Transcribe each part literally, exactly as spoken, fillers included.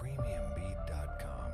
premium beat dot com.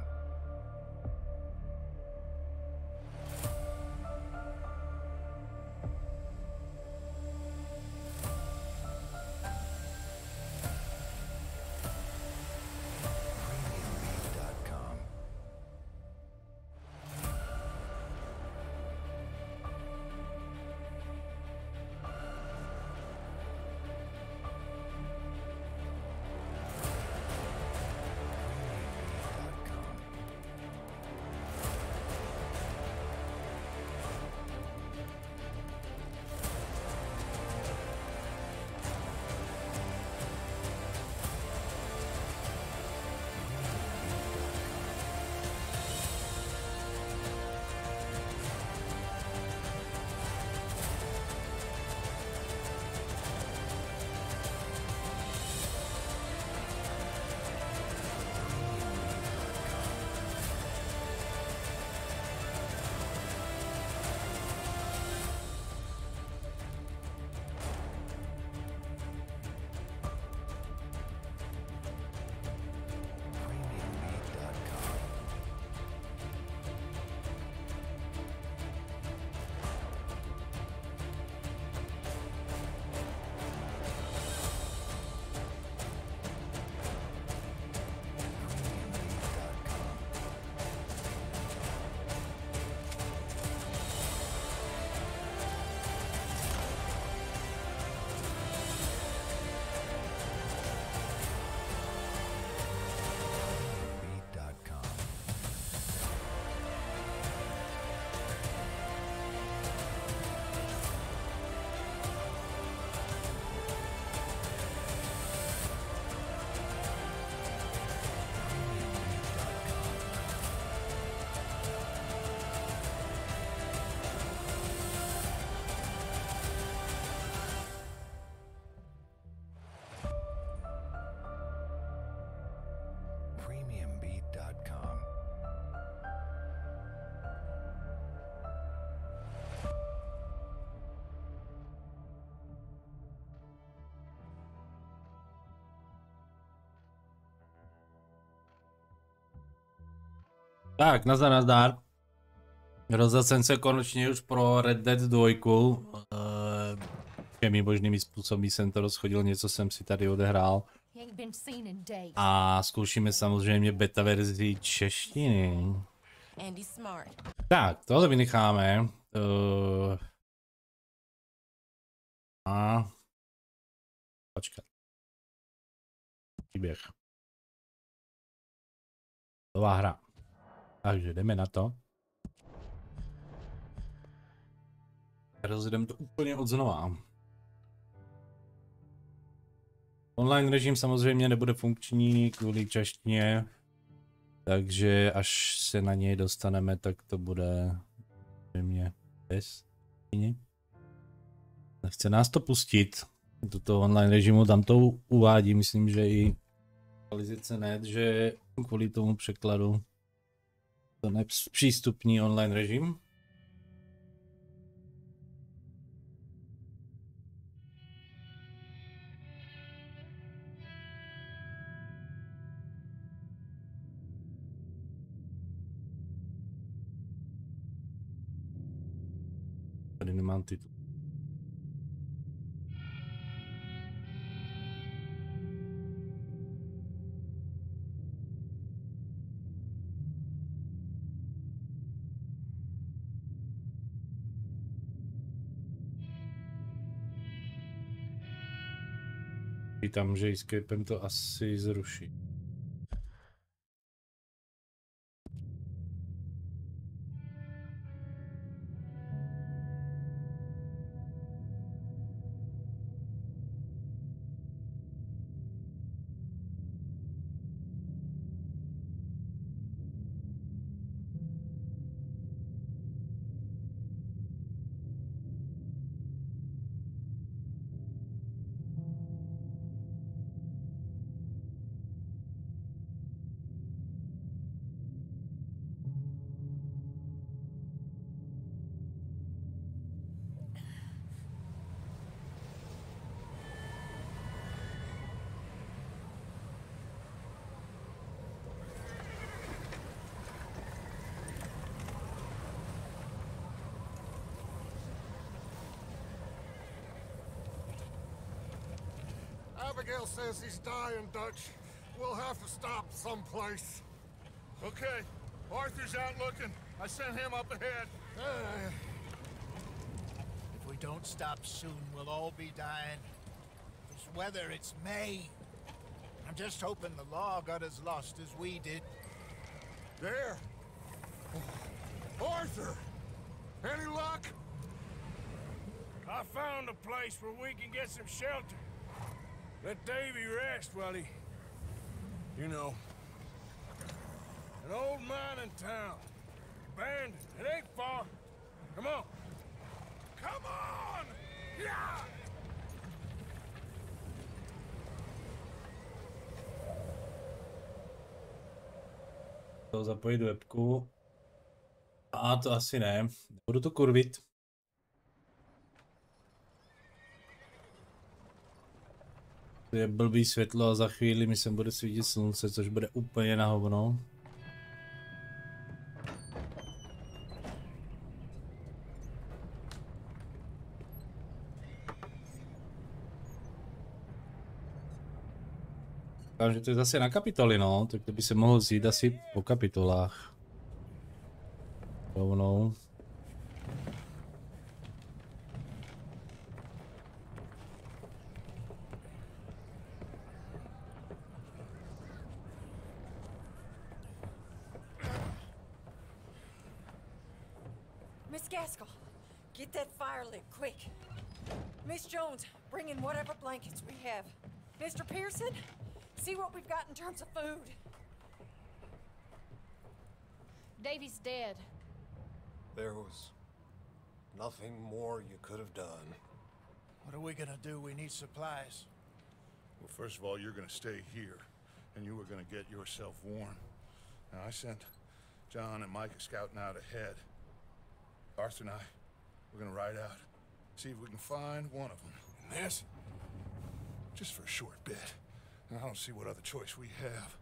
premium beat dot com. Tak, nazdar, nazdar. Rozhodl jsem se konečně už pro Red Dead dva. Uh, všemi možnými způsoby jsem to rozchodil, něco jsem si tady odehrál. A zkoušíme samozřejmě beta verzi češtiny. Tak, tohle vynecháme. Uh, a... Počkat. Příběh. Nová hra. Takže jdeme na to. Rozjedeme to úplně od znova. Online režim samozřejmě nebude funkční kvůli češtině, takže až se na něj dostaneme, tak to bude samozřejmě bez češtiny. Nechce nás to pustit do toho online režimu, tam to uvádí, myslím, že i aktualizace net, že kvůli tomu překladu to nepřístupný online režim. Tady nemám titul. Vítám, že Escapem to asi zruší. Abigail says he's dying, Dutch. We'll have to stop someplace. Okay. Arthur's out looking. I sent him up ahead. Uh, If we don't stop soon, we'll all be dying. This weather, it's May. I'm just hoping the law got as lost as we did. there. Arthur! Any luck? I found a place where we can get some shelter. Let Davy rest while he... You know. An old mining town. Abandoned. It ain't far. Come on. Come on! Yeah! To zapojit webku. A to asi ne. Budu to kurvit. To je blbý světlo a za chvíli mi sem bude svítit slunce, což bude úplně na hovno. Takže to je zase na kapitoly, no, tak to by se mohlo vzít asi po kapitolách. Rovnou. Miss Gaskell, get that fire lit quick. Miss Jones, bring in whatever blankets we have. Mister Pearson, see what we've got in terms of food. Davy's dead. There was nothing more you could have done. What are we gonna do? We need supplies. Well, first of all, you're gonna stay here, and you were gonna get yourself warm. Now, I sent John and Micah scouting out ahead. Arthur and I, we're gonna ride out, see if we can find one of them. And this, just for a short bit. And I don't see what other choice we have.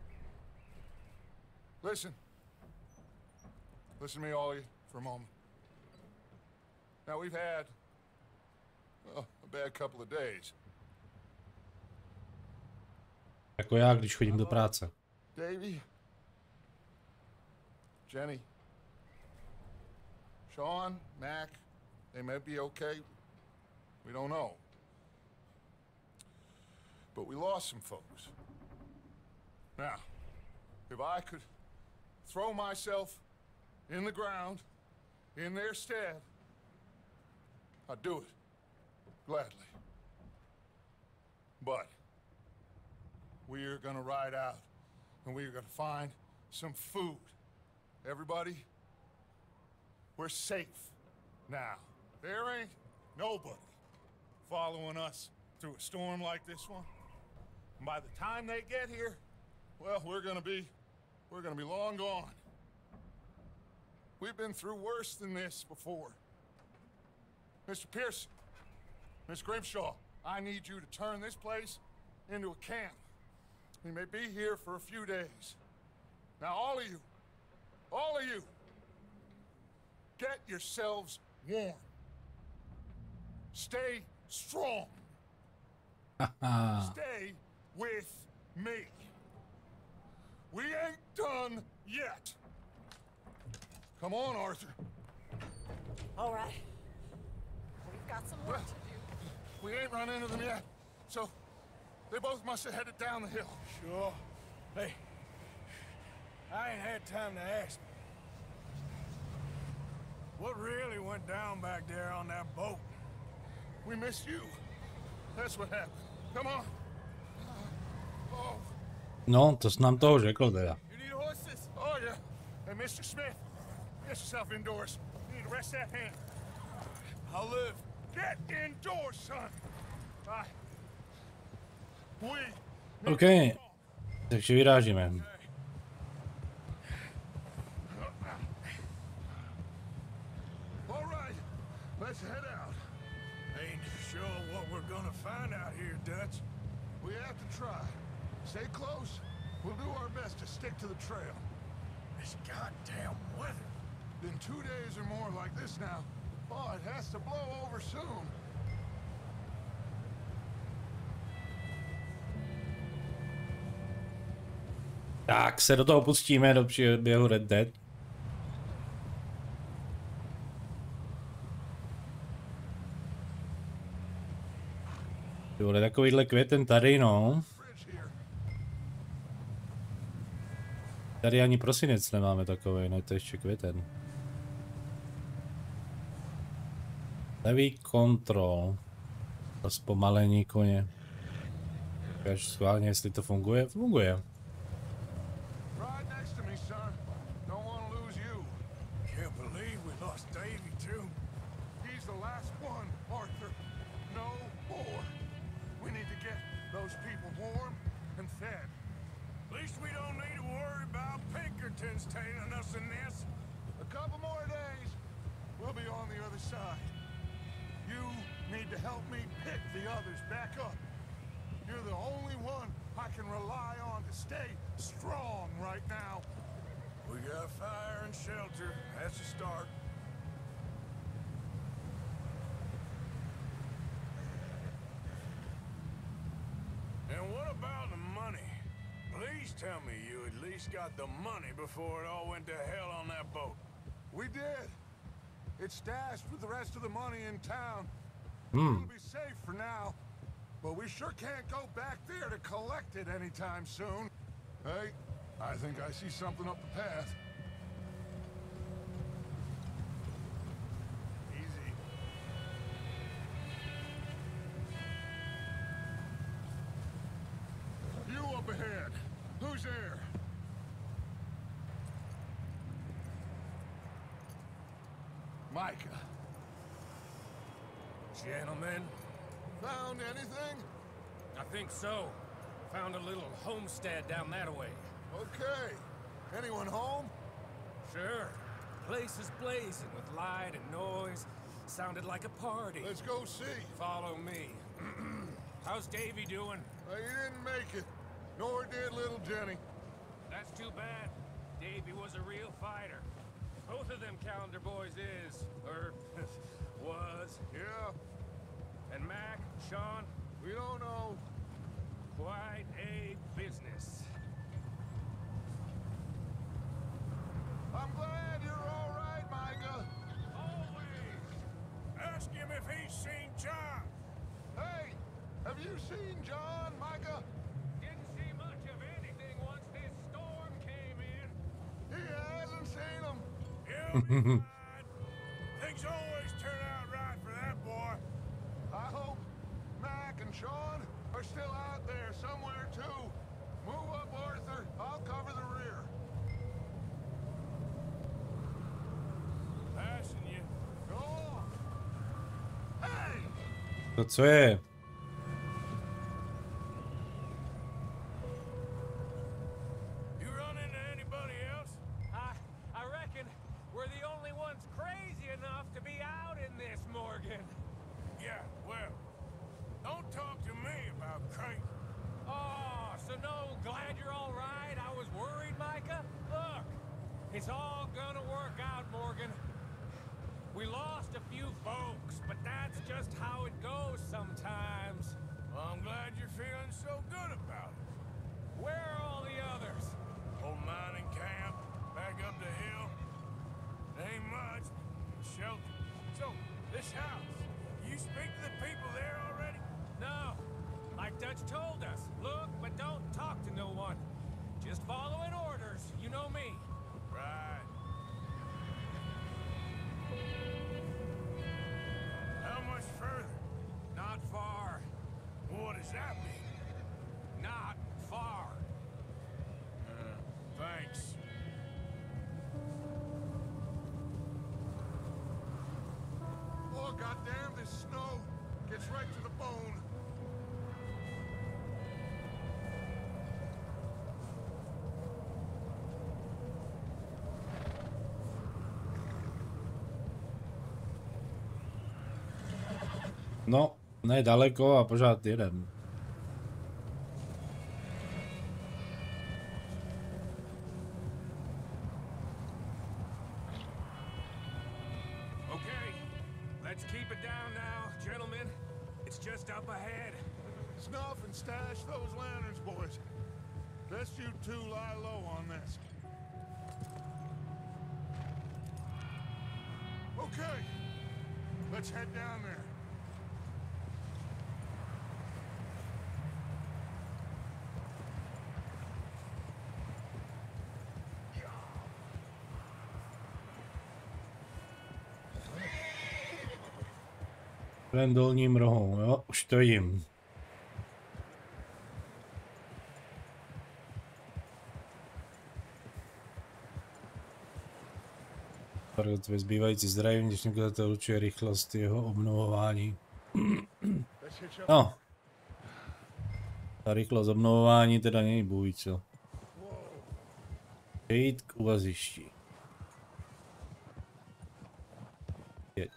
Listen. Listen to me, all of you, for a moment. Now, we've had, well, a bad couple of days. Jako já, když chodím do práce. Davy, Jenny, Sean, Mac, they may be okay. We don't know. But we lost some folks. Now, if I could throw myself in the ground in their stead, I'd do it gladly. But we're gonna ride out and we're gonna find some food. Everybody, we're safe now. There ain't nobody following us through a storm like this one. And by the time they get here, well, we're gonna be, we're gonna be long gone. We've been through worse than this before. Mister Pearson, Miss Grimshaw, I need you to turn this place into a camp. We may be here for a few days. Now, all of you, all of you, get yourselves warm. Stay strong. Stay with me. We ain't done yet. Come on, Arthur. All right. We've got some work to do. We ain't run into them yet, so they both must have headed down the hill. Sure. Hey, I ain't had time to ask. What really went down back there on that boat? We missed you. That's what happened. Come on. Oh, No, to jsi nám toho řekl teda. you need horses? Oh, yeah. Hey, Mister Smith, get yourself indoors. You need to rest that hand. I'll live. Get indoors, son. I... We... OK. Takže vyrážíme. All right, let's head out. Ain't sure what we're gonna find out here, Dutch. We have to try. Stay close. We'll do our best to stick to the trail. This goddamn weather. Been two days or more like this now. Oh, it has to blow over soon. Tak se do toho pustíme do příběhu Red Dead. Ty vole, takovýhle květen tady, no. Tady ani prosinec nemáme takový, no to je ještě květen. Levý kontrol. To zpomalení koně. Ukáž schválně, jestli to funguje. Funguje. Right next to me, son. Don't want to lose you. Can't believe we lost Davy, too. He's the last one, Arthur. No more. We need to get those people warm and fed. At least we don't need to worry about Pinkertons tailing us in this. A couple more days, we'll be on the other side. You need to help me pick the others back up. You're the only one I can rely on to stay strong right now. We got fire and shelter. That's a start. And what about the money? Please tell me you at least got the money before it all went to hell on that boat. We did. It's stashed with the rest of the money in town. Hmm. It'll be safe for now. But we sure can't go back there to collect it anytime soon. Hey, I think I see something up the path. Easy. You up ahead. Who's there? Micah. Gentlemen, Found anything? I think so. Found a little homestead down that way. Okay. Anyone home? Sure. Place is blazing with light and noise. Sounded like a party. Let's go see. Follow me. How's Davy doing? Uh, he didn't make it. Nor did little Jenny. That's too bad. Davy was a real fighter. Both of them Calendar boys is, or was. Yeah, And Mac, Sean, we don't know. quite a business. I'm glad you're all right, Micah. always ask him if he's seen John. Hey, have you seen John, Micah? Didn't see much of anything once this storm came in. He hasn't seen him. He'll be fine. Things always turn out right for that boy. I hope Mac and Sean are still out there somewhere, too. Move up, Arthur. I'll cover the rear. Passing you. Go on. Hey! To co je? You run into anybody else? I, I reckon we're the only ones crazy enough to be out in this, Morgan. Yeah, well, don't talk to me about crazy. Oh, so no, glad you're all right. I was worried, Micah. Look, it's all gonna work out, Morgan. We lost a few folks, but that's just how it goes sometimes. Well, I'm glad you're feeling so good about it. Where are all the others? Old mining camp, back up the hill. Ain't much. Shelter. So, this house, you speak to the people there already? No, like Dutch told us. Look, but don't talk to no one. Just following orders. You know me. Right. How much further? Not far. What does that mean? Not far. Uh, thanks. Oh, goddamn, this snow gets right to the bone. No, ne daleko a pořád jedem. Okay, let's keep it down now, gentlemen. It's just up ahead. Snuff and stash those lanterns, boys. Best you two lie low on this. Okay, let's head down there. V levém dolním rohu, jo, už to jim. Ve zbývající zdraví, když někdo to určuje rychlost jeho obnovování. No. Ta rychlost obnovování teda není bůh co. Jít k uvazišti. Jeď.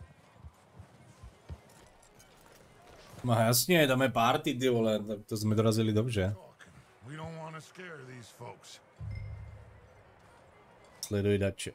No jasně, tam je party, ty vole, tak to jsme dorazili dobře. Sleduj dače.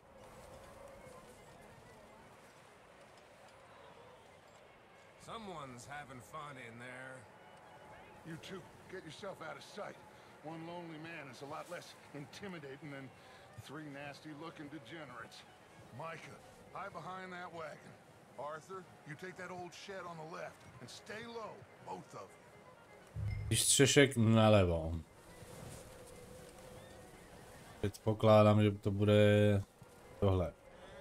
Someone's having fun in there. You two, get yourself out of sight. One lonely man is a lot less intimidating than three nasty-looking degenerates. Micah, hide behind that wagon. Arthur, you take that old shed on the left and stay low, both of you. Střešek nalevo. Předpokládám, že to bude tohle.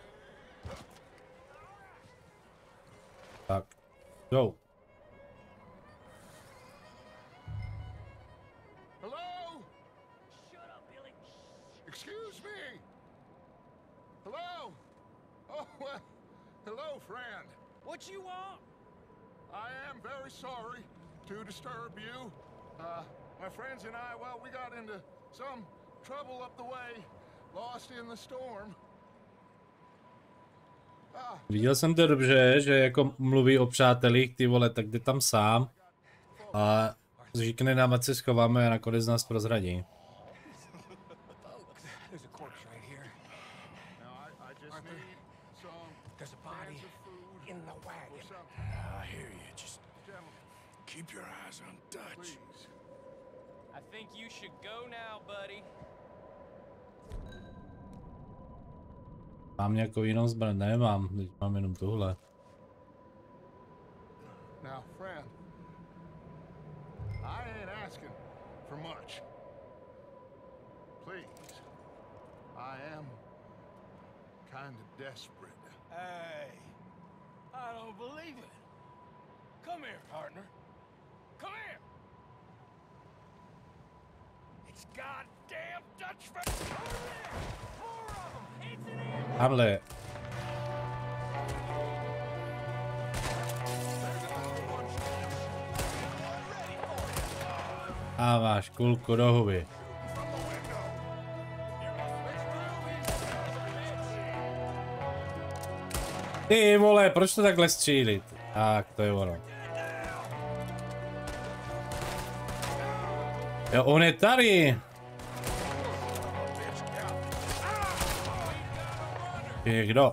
Tak. Go. Hello? Shut up, Billy. Excuse me. Hello? Oh, well, hello, friend. What you want? I am very sorry to disturb you. Uh, my friends and I, well, we got into some trouble up the way, lost in the storm. Viděl jsem to dobře, že jako mluví o přátelích, ty vole, tak jde tam sám a říkne nám, ať se schováme a nakonec nás prozradí. Mám nějakou jinou zbraň? Nemám, teď mám jenom tuhle. Now, friend, I ain't asking for much. Please, I am kind of desperate. Hey, I don't believe it. Come here, partner. Come here. It's goddamn Dutch friends. Over there. Four of them. It's an end. Tamhle. A máš kulku do huby. Ty vole, proč to takhle střílit? Tak, to je ono. Jo, on je tady. Je kdo?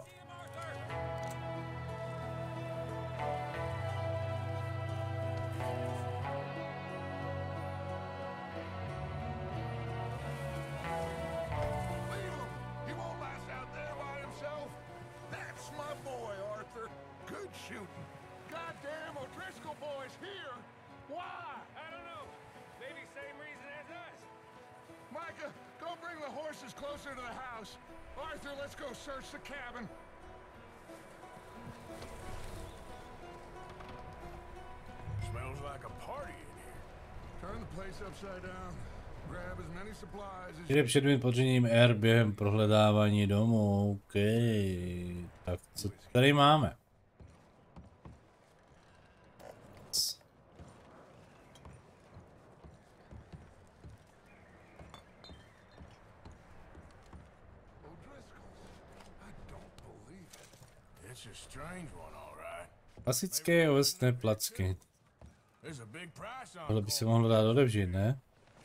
Jde před mým podřením R během prohledávání domů. OK. Tak co tady máme? Klasické ovesné placky. Tohle by se mohlo dát odevřít, ne?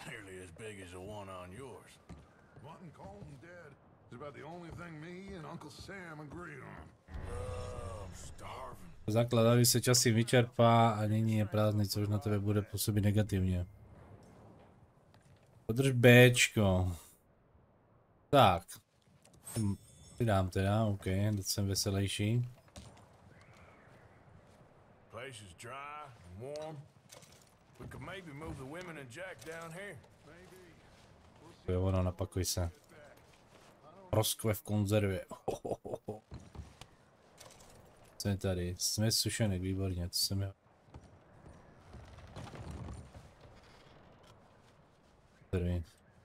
Základ, když se časy vyčerpá a nyní je prázdný, což na tebe bude působit negativně. Podrž Bčko. Tak. Vydám teda, OK, teď jsem veselější. Place is dry and warm. We could maybe move the women and Jack down here. To je ono, napakuj se. Proskve v konzervě. Hohoho. Co je tady? Jsme sušenek, výborně, co jsem je... Tady.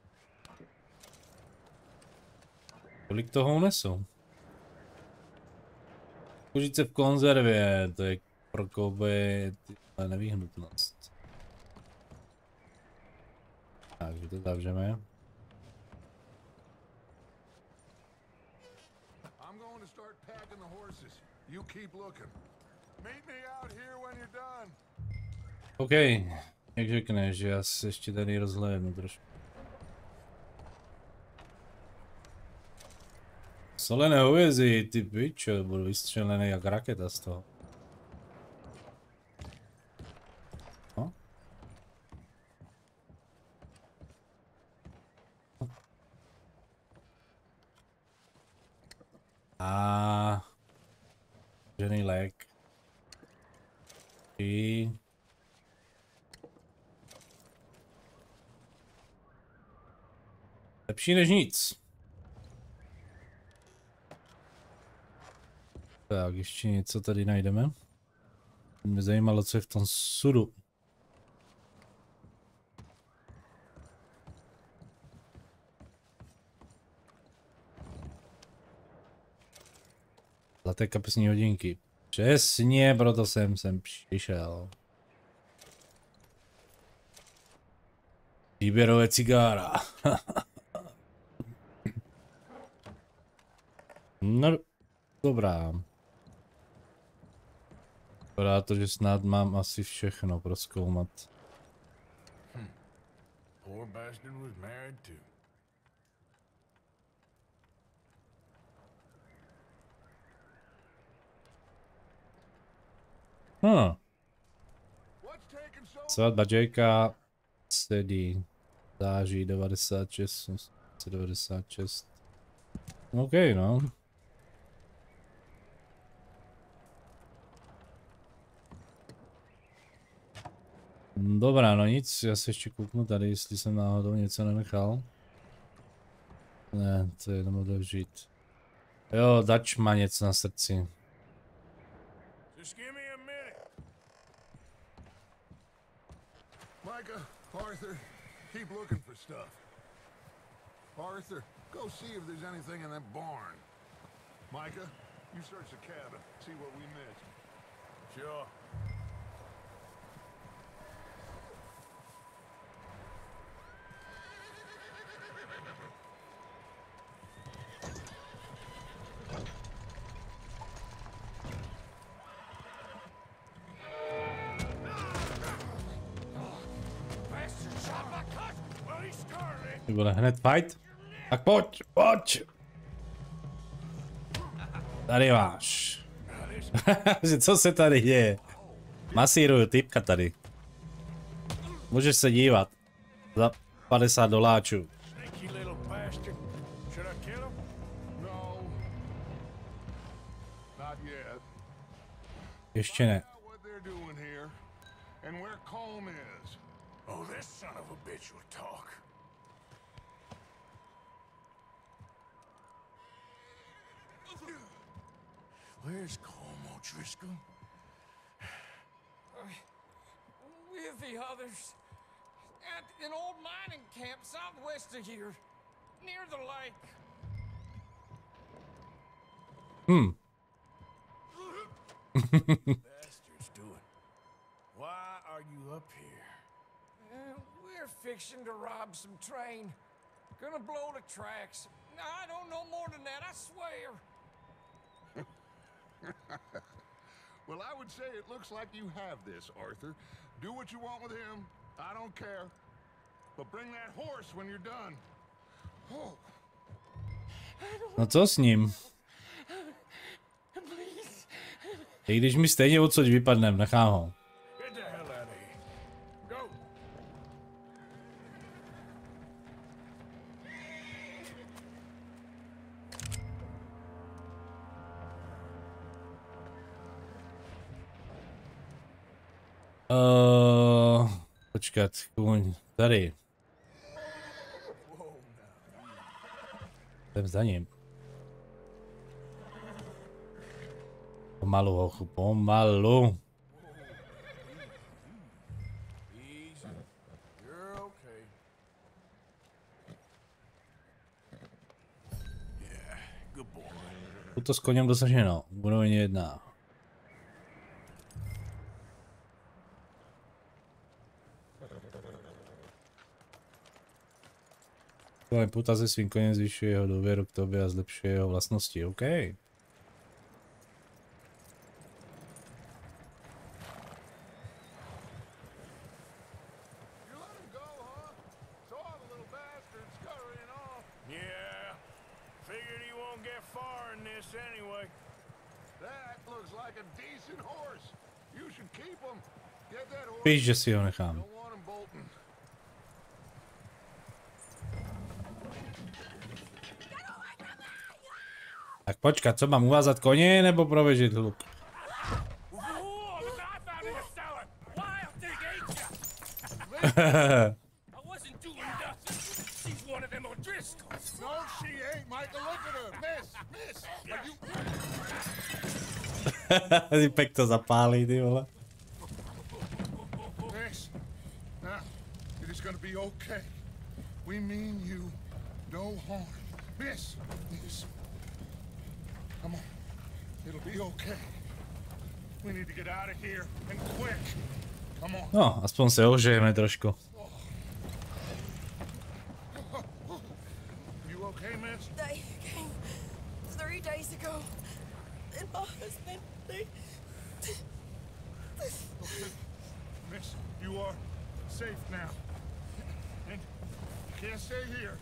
Kolik toho unesou? Kužice v konzervě, to je pro kouby nevyhnutnost. Takže to zavřeme. I'm going to start packing the horses. You keep looking. Meet me out here when you're done. OK, jak řekneš, že já se ještě tady rozhlédnu trošku. Solené hovězí, ty pičo, budu vystřelený jak raketa z toho. No? A žený lék. I lepší než nic. Tak, ještě něco tady najdeme. Mě zajímalo, co je v tom sudu. Zlaté kapesní hodinky. Přesně, proto jsem sem přišel. Výběrové cigára. No, dobrá. Vypadá to, že snad mám asi všechno prozkoumat. Hmm. Poor bastard was married too. Hm. Svatba Jakea sedí. Září devadesát šest, devadesát šest. OK, no. Dobrá, no nic, já se ještě kouknu tady, jestli jsem náhodou něco nenechal. Ne, to je jenom odevřít. Jo, Dutch má něco na srdci. Just give me a minute. Micah, Arthur, keep looking for stuff. Arthur, go see if there's anything in that barn. Micah, you search the cabin, see what we missed. Sure. To bude hned fight. Tak pojď, pojď. Tady máš. Co se tady děje? Masíruju typka tady. Můžeš se dívat. Za padesát doláčů. Ještě ne. Oh, this son of a bitch will talk. Where's Colm O'Driscoll? With the others. At an old mining camp southwest of here. Near the lake. Hmm. Bastards doing. Why are you up here? Uh, we're fixing to rob some train. Gonna blow the tracks. I don't know more than that, I swear. Well, I would say it looks like you have this, Arthur. Do what you want with him. I don't care. But bring that horse when you're done. Oh. No co s ním? I když mi stejně odsud vypadnem, nechám ho. Get the hell out of here. Go. Uh, počkat, kůň, tady. Jdem za ním. Pomalu, hochu, pomalu. Easy. You're okay. Yeah, good boy. Tuto s koněm dosaženo. Úroveň jedna. Tohle puta se svým koněm zvyšuje jeho důvěru k tobě a zlepšuje jeho vlastnosti. OK. You let him go, huh? Saw the little bastard scurrying off. Yeah. Figured he won't get far in this anyway. That looks like a decent horse. You should keep him. Get that horse. Víš, že si ho nechám. Don't want him bolting. Tak počkat, co mám uvázat koně nebo prověžit hluk? Whoa, look what I found in the cellar. Wild thing, ain't ya? I wasn't doing nothing. She's one of them O'Driscolls. No, she ain't, Michael. Look at her. Miss, miss. Are you... Typek to zapálí, ty vole. Miss. Now, it is gonna be okay. We mean you no harm. Miss, miss. Come on. It'll be okay. We need to get out of here and quick. Come on. No, aspoň se ohřejeme trošku. You okay, miss? They came three days ago. And my husband, they... Okay. Miss, you are safe now. And you can't stay here.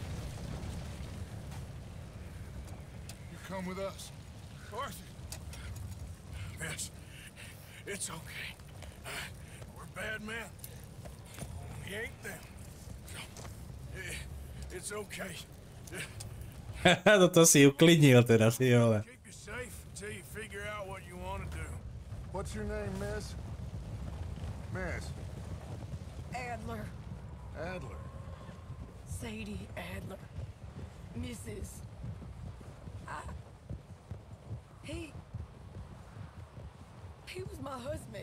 You come with us. Arthur. Miss, it's okay. Uh, we're bad men. We ain't them. Eh, It's okay. Toto si uklidnil teda, si vole. Keep you safe until you figure out what you want to do. What's your name, miss? Miss. Adler. Adler. Sadie Adler. Missus I... He... He was my husband.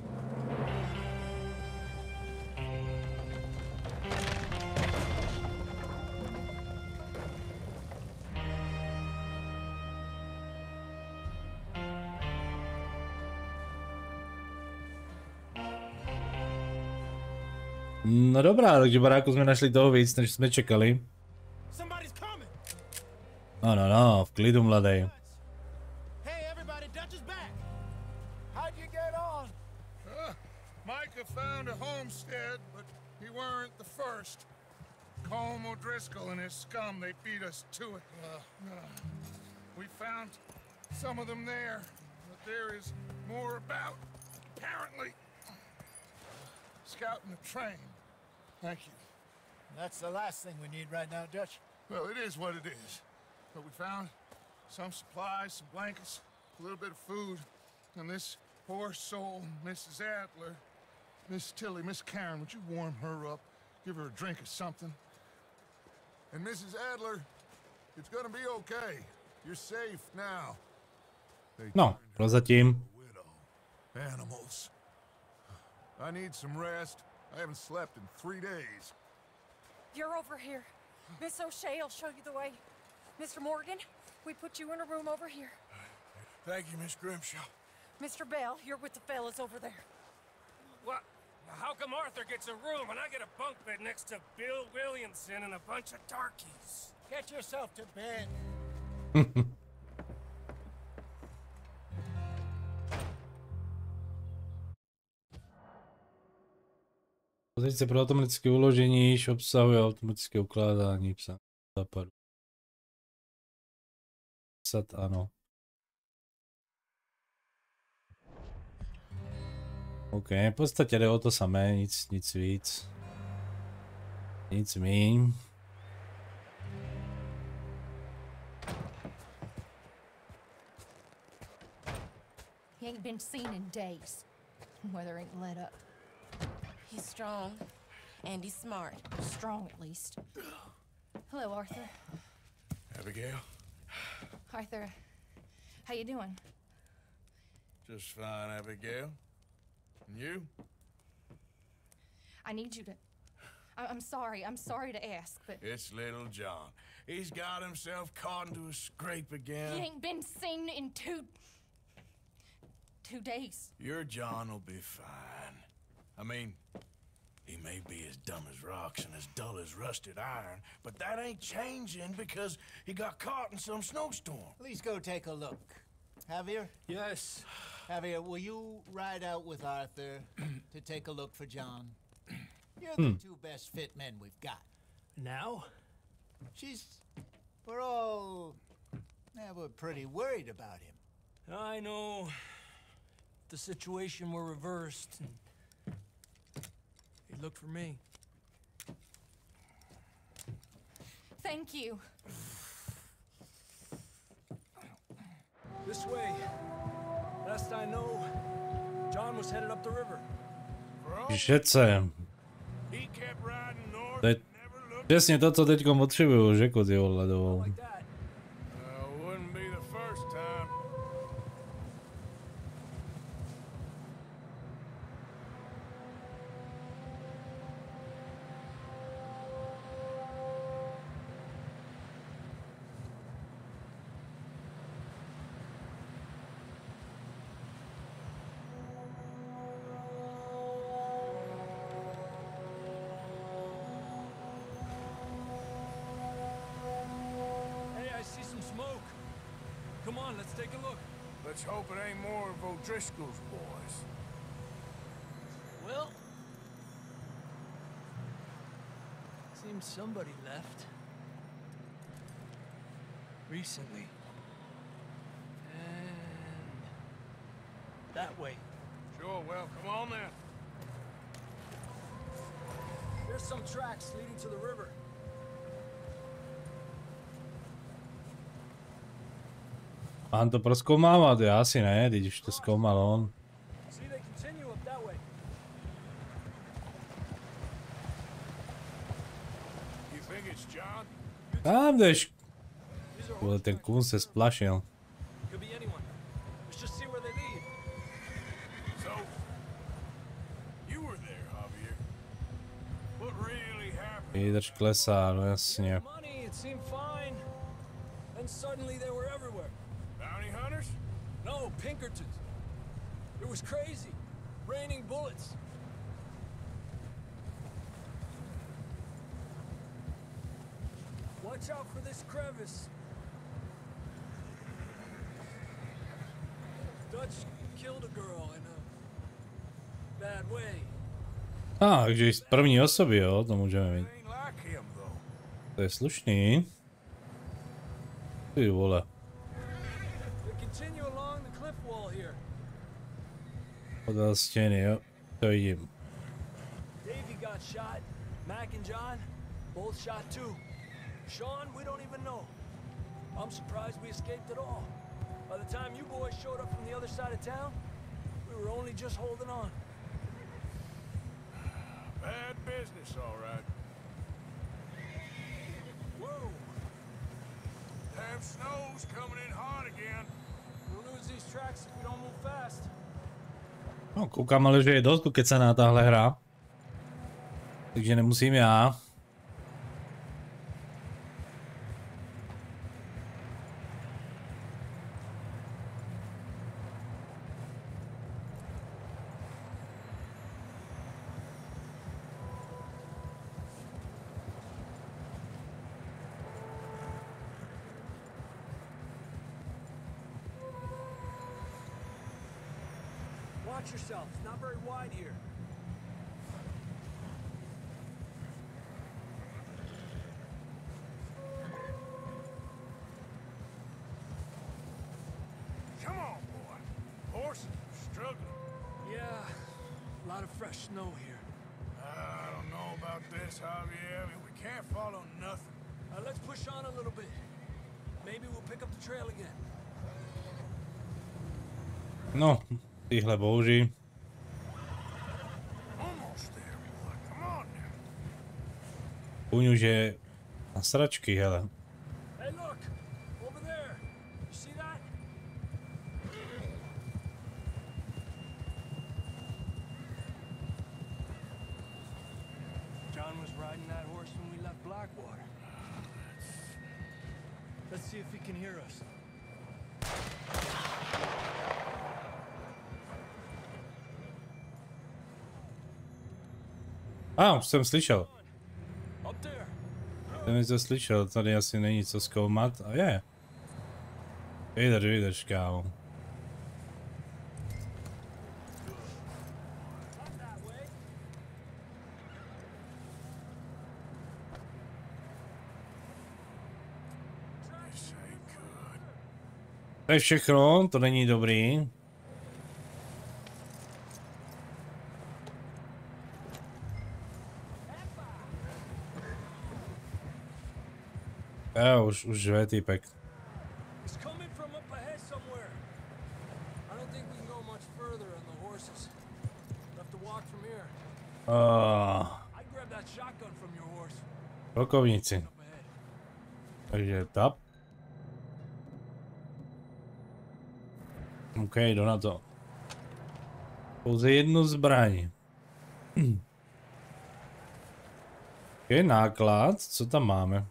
No dobrá, takže baráku jsme našli toho víc, než jsme čekali. Somebody's coming. No, no, no, v klidu, mladej. Hey, everybody, Dutch is back. How'd you get on? Uh, Micah found a homestead, but he weren't the first. Colm O'Driscoll and his scum, they beat us to it. Uh, uh, we found some of them there, but there is more about, apparently. Scouting the train. Thank you. That's the last thing we need right now, Dutch. Well, it is what it is. But we found some supplies, some blankets, a little bit of food, and this poor soul, Missus Adler, Miss Tilly, Miss Karen, would you warm her up? Give her a drink or something? And Missus Adler, it's gonna be okay. You're safe now. They No, turned her prozatím. into a widow. Animals. I need some rest. I haven't slept in three days. You're over here. Miss O'Shea will show you the way. Mister Morgan, we put you in a room over here. Thank you, Miss Grimshaw. Mister Bell, you're with the fellas over there. What? How come Arthur gets a room and I get a bunk bed next to Bill Williamson and a bunch of darkies? Get yourself to bed. Pozice pro automatické uložení již obsahuje automatické ukládání psa západu. Psat ano. OK, v podstatě jde o to samé, nic, nic víc. Nic míň. He ain't been seen in days. Weather ain't let up. He's strong, and he's smart. Strong, at least. Hello, Arthur. Abigail? Arthur, how you doing? Just fine, Abigail. And you? I need you to... I- I'm sorry. I'm sorry to ask, but... It's little John. He's got himself caught into a scrape again. He ain't been seen in two... two days. Your John will be fine. I mean, he may be as dumb as rocks and as dull as rusted iron, but that ain't changing because he got caught in some snowstorm. Please go take a look. Javier? Yes. Javier, will you ride out with Arthur to take a look for John? You're the two best fit men we've got. Now? She's... We're all... Yeah, we're pretty worried about him. I know. If the situation were reversed, and he'd look for me. Thank you. This way. Last I know, John was headed up the river. Řece. He kept riding north To je and never looked. přesně to, co teďkom potřebuju, řekl ty vole, ledovou. Like that. Uh, wouldn't be the first time. Hey, I see some smoke. Come on, let's take a look. Let's hope it ain't more of O'Driscoll's boys. Well, seems somebody left. Recently. And that way. Sure, well, come on then. There's some tracks leading to the river. Mám to prozkoumávat, já asi ne, teď už to zkoumal on. See, they continue up that way. You think it's John? Tam jdeš. These are Vole, ten kůň se splašil. could be anyone. Let's just see where they lead. So, you were there, Javier. What really happened? Výdrž klesá, no jasně. Money, it seemed fine. Then suddenly they were everywhere. Bounty hunters? No, Pinkertons. It was crazy. Raining bullets. Watch out for this crevice. Dutch killed a girl in a bad way. A, ah, takže z první osoby, jo, to můžeme mít. Ain't like him, though. To je slušný. Ty vole. They continue along the cliff wall here. Podél stěny, jo. To vidím. Davey got shot. Mac and John, both shot too. Sean, we don't even know. I'm surprised we escaped at all. By the time you boys showed up from the other side of town, we were only just holding on. Bad business, all right. Whoa! Damn snow's coming in hard again. We'll lose these tracks if we don't move fast. No, koukám ale, že je dost ukecená tahle hra. Takže nemusím já. Watch yourself. It's not very wide here. Come on, boy. Horses are struggling. Yeah, a lot of fresh snow here. I don't know about this, Javier. I mean, we can't follow nothing. Uh, let's push on a little bit. Maybe we'll pick up the trail again. No, tyhle bouři. Kůň že na sračky, hele. Hey, look! Over there! You see that? John was riding that horse when we left Blackwater. Let's see if he can hear us. A, ah, už jsem slyšel. Up there! Jsem něco slyšel, tady asi není co zkoumat. A je. Vydrž, vydrž, kámo. To je všechno, to není dobrý. Já už, už žve týpek. It's coming from up ahead somewhere. I don't think we can go much further on the horses. We'll have to walk from here. Uh, I grabbed that shotgun from your horse. Rokovníci. Up ahead. Takže tap. OK, jdu na to. Pouze jednu zbraň. OK, náklad, co tam máme?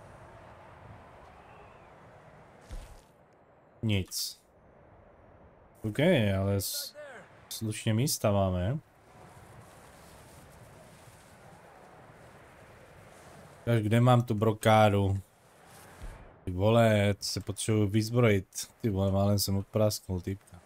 Nic. OK, ale slušně místa máme. Tak kde mám tu brokádu? Ty vole, se potřebuji vyzbrojit. Ty vole, málem jsem odprasknul týpka.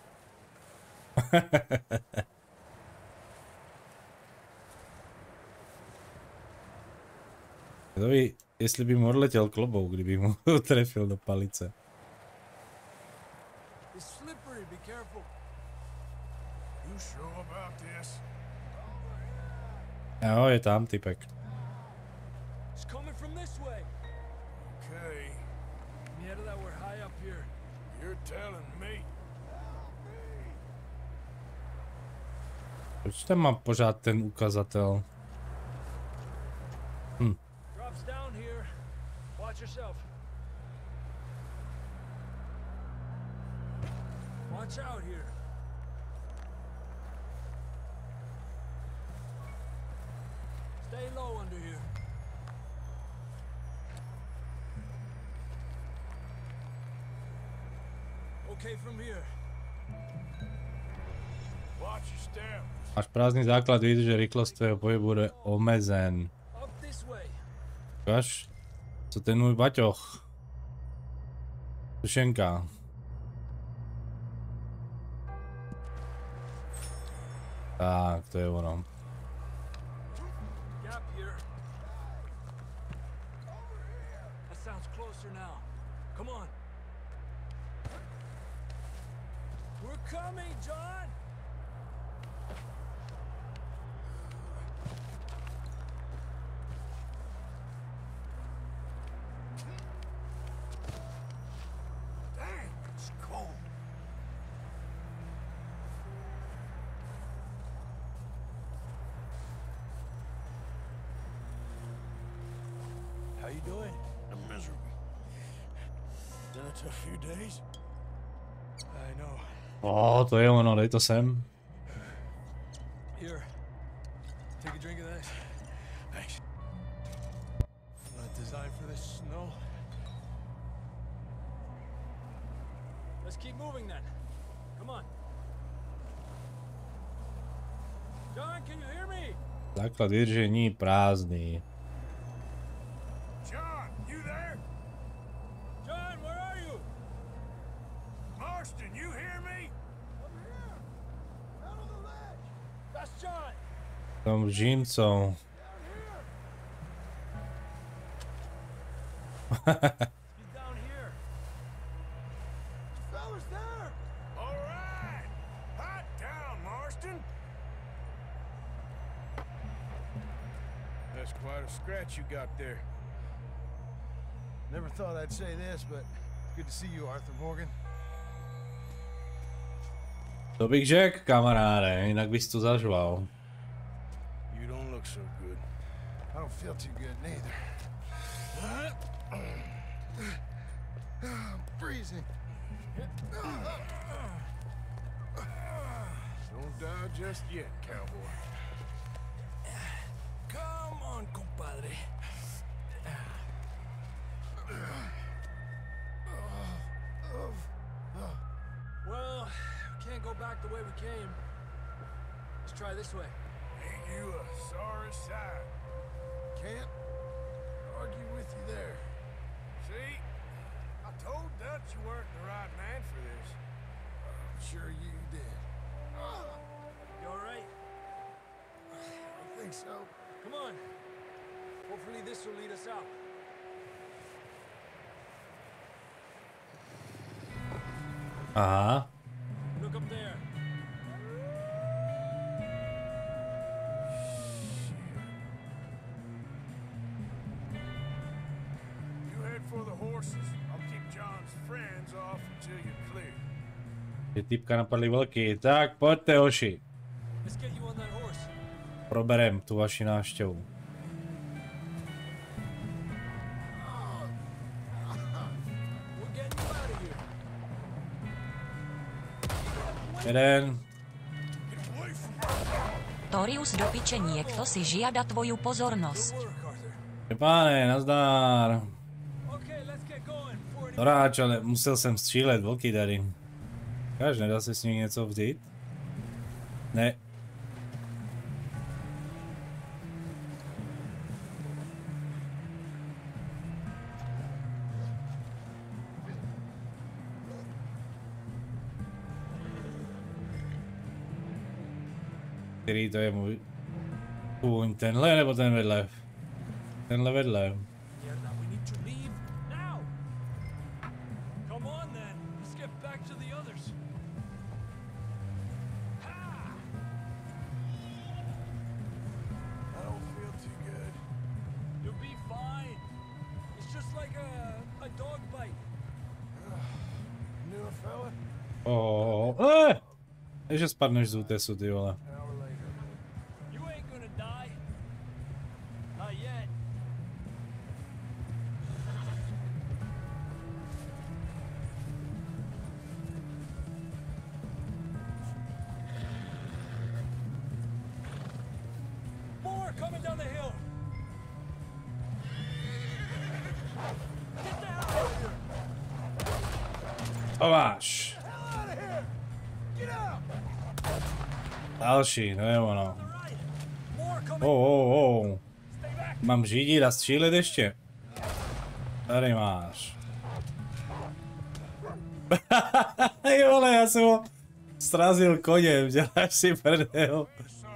To by, jestli by mu odletěl klobouk, kdyby mu trefil do palice. It's slippery, be careful. You sure about this? Jo, je tam typek. It's coming from this way. Okay, Yeah, that we're high up here. you're telling me. Proč tam mám pořád ten ukazatel? Hm. Drops down here. Watch yourself. Watch out here. Stay low under here. Okay from here. Watch your step. Máš prázdný základ, víš, že rychlost tvého boje bude omezen. Up this way. Ukaž, co ten můj baťoch? Tušenka. Tak, to je ono. Gap here. That sounds closer now. Come on. We're coming, John. Dang, it's cold. How you doing? I'm miserable. Been a tough few days. I know. O, to je ono, dej to sem. Here. Take a drink of that. Thanks. Not designed for this snow. Let's keep moving then. Come on. John, can you hear me? Základ držení prázdný. John, you there? John, where are you? Marston, you hear me? Over here. Out on the ledge. That's John. Tam žímcou. He's down here. Fella's there. All right. Hot down, Marston. That's quite a scratch you got there. Never thought I'd say this, but it's good to see you, Arthur Morgan. To bych řekl, kamaráde, jinak bys to zažval. You don't look so good. I don't feel too good neither. I'm freezing. Don't die just yet, cowboy. Come on, compadre. Well, we can't go back the way we came. Let's try this way. Ain't you a sorry sight? Can't argue with you there. See? I told Dutch you weren't the right man for this. I'm sure you did. You alright? I think so. Come on. Hopefully this will lead us out. Aha. Look up there. You head for the horses. I'll keep John's friends off until you're clear. Ty typka napadli velký. Tak pojďte, hoši. Let's get you on that horse. Proberem tu vaši návštěvu. We're getting you out of here. Jeden. Torius do pičení, jak to si žiada tvoju pozornost. Páne, nazdár. Okay, let's get going before it Doráč, ale musel jsem střílet, velký tady. Kaž, nedá se s ním něco vzít? Ne. Který to je můj kůň, tenhle nebo ten vedle? Tenhle vedle. Yeah, now we need to leave now. Come on then. Let's get back to the others. Ha! I don't feel too good. You'll be fine. It's just like a a dog bite. New fella? Oh, eh! Že spadneš z útesu, ty vole. You ain't gonna die. Not yet. More coming down the hill. Get the hell out of here. Tomáš. Další, no je ono. Oh, oh, oh. Mám řídit a střílet ještě. Tady máš. Jo, ale já jsem ho srazil koněm, děláš si prdel.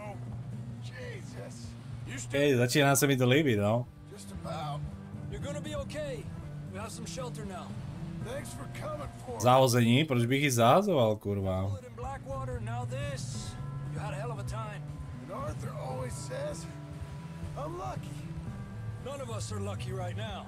Hej, začíná se mi to líbit, no. You're gonna be okay. We have some shelter now. Thanks for coming for Zahození, proč bych ji zahazoval, kurva? In Blackwater, now this. You had a hell of a time. And Arthur always says I'm lucky. None of us are lucky right now.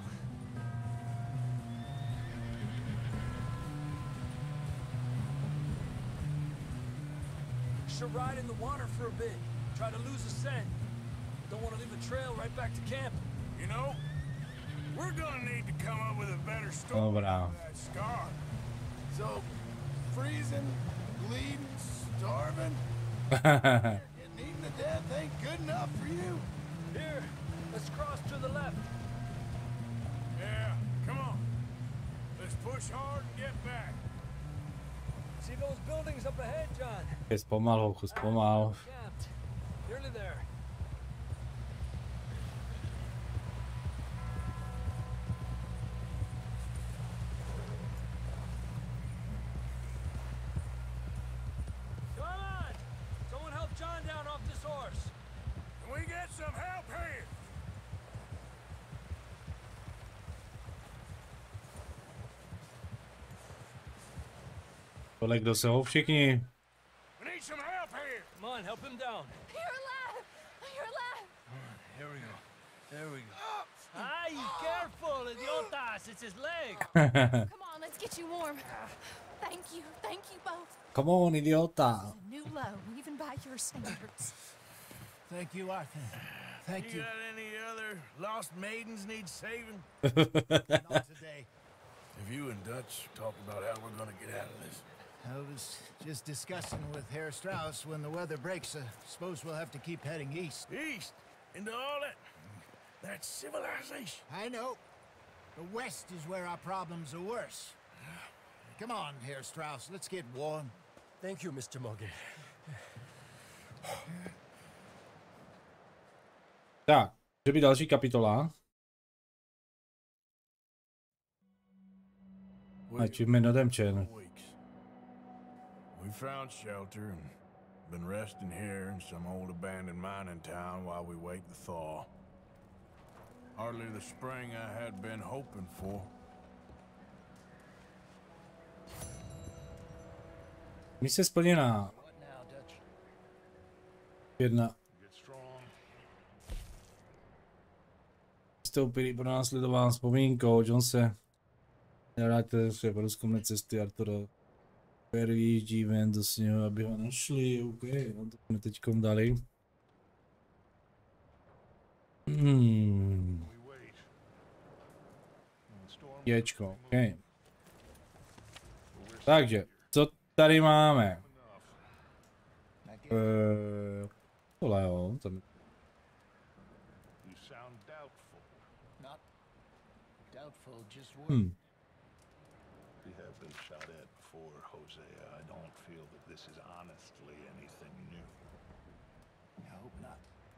Should ride in the water for a bit. Try to lose the scent. Don't want to leave a trail right back to camp. You know, we're gonna need to come up with a better story Dobrá. for that scar. So, freezing, bleeding, starving, getting eaten to death ain't good enough for you. Here, let's cross to the left. Yeah, come on. Let's push hard and get back. See those buildings up ahead, John? Je zpomal, hochu, zpomal. Camped. Nearly there. Come on! Someone help John down off this horse. Can we get some help here? Tohle, kdo jsou všichni? We need some help here. Come on, help him down. You're alive! You're alive! Here we go. There we go. Ay, careful, idiotas! It's his leg. Come on, let's get you warm. Thank you, thank you both. Come on, idiota. A new low, even by your standards. Thank you, Arthur. Thank You you. got any other lost maidens need saving? Not today. Have you and Dutch talked about how we're gonna get out of this? I was just discussing with Herr Strauss when the weather breaks. I suppose we'll have to keep heading east. East? Into all that... that civilization? I know. The west is where our problems are worse. Come on, Herr Strauss, let's get warm. Thank you, Mister Morgan. Tak, že by další kapitola. Achievement Redemption. We found shelter and been resting here in some old abandoned mining town while we wait the thaw. Hardly the spring I had been hoping for. Mise splněná. Jedna. Vystoupili pro následován vzpomínkou. John se nevrátil ze své průzkumné cesty. Artura vyjíždí ven do sněhu, aby ho našli. OK, no to jsme teďkom dali. Hmm. Ječko, OK. Takže, co tady máme? Eee, tohle jo, tam... Hmm. We have been shot at before, Hosea. I don't feel that this is honestly anything new. I hope not.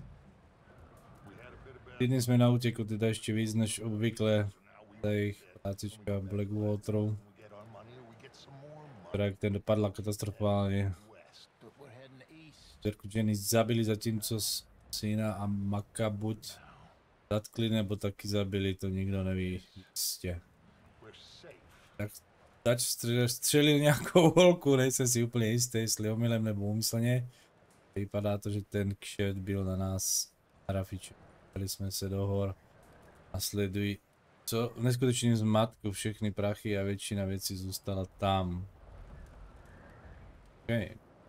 Týdny jsme na útěku, teda ještě víc než obvykle. Tady prácička Blackwateru. Která jak ten dopadla katastrofálně. Dcerku Jenny zabili, zatímco syna a Maka buď zatkli, nebo taky zabili, to nikdo neví jistě. Tak Dutch střelil nějakou holku, nejsem si úplně jistý, jestli omylem nebo úmyslně. Vypadá to, že ten kšet byl na nás hrafič. Dali jsme se do hor a sledují, co v neskutečným zmatku, všechny prachy a většina věcí zůstala tam. Okay.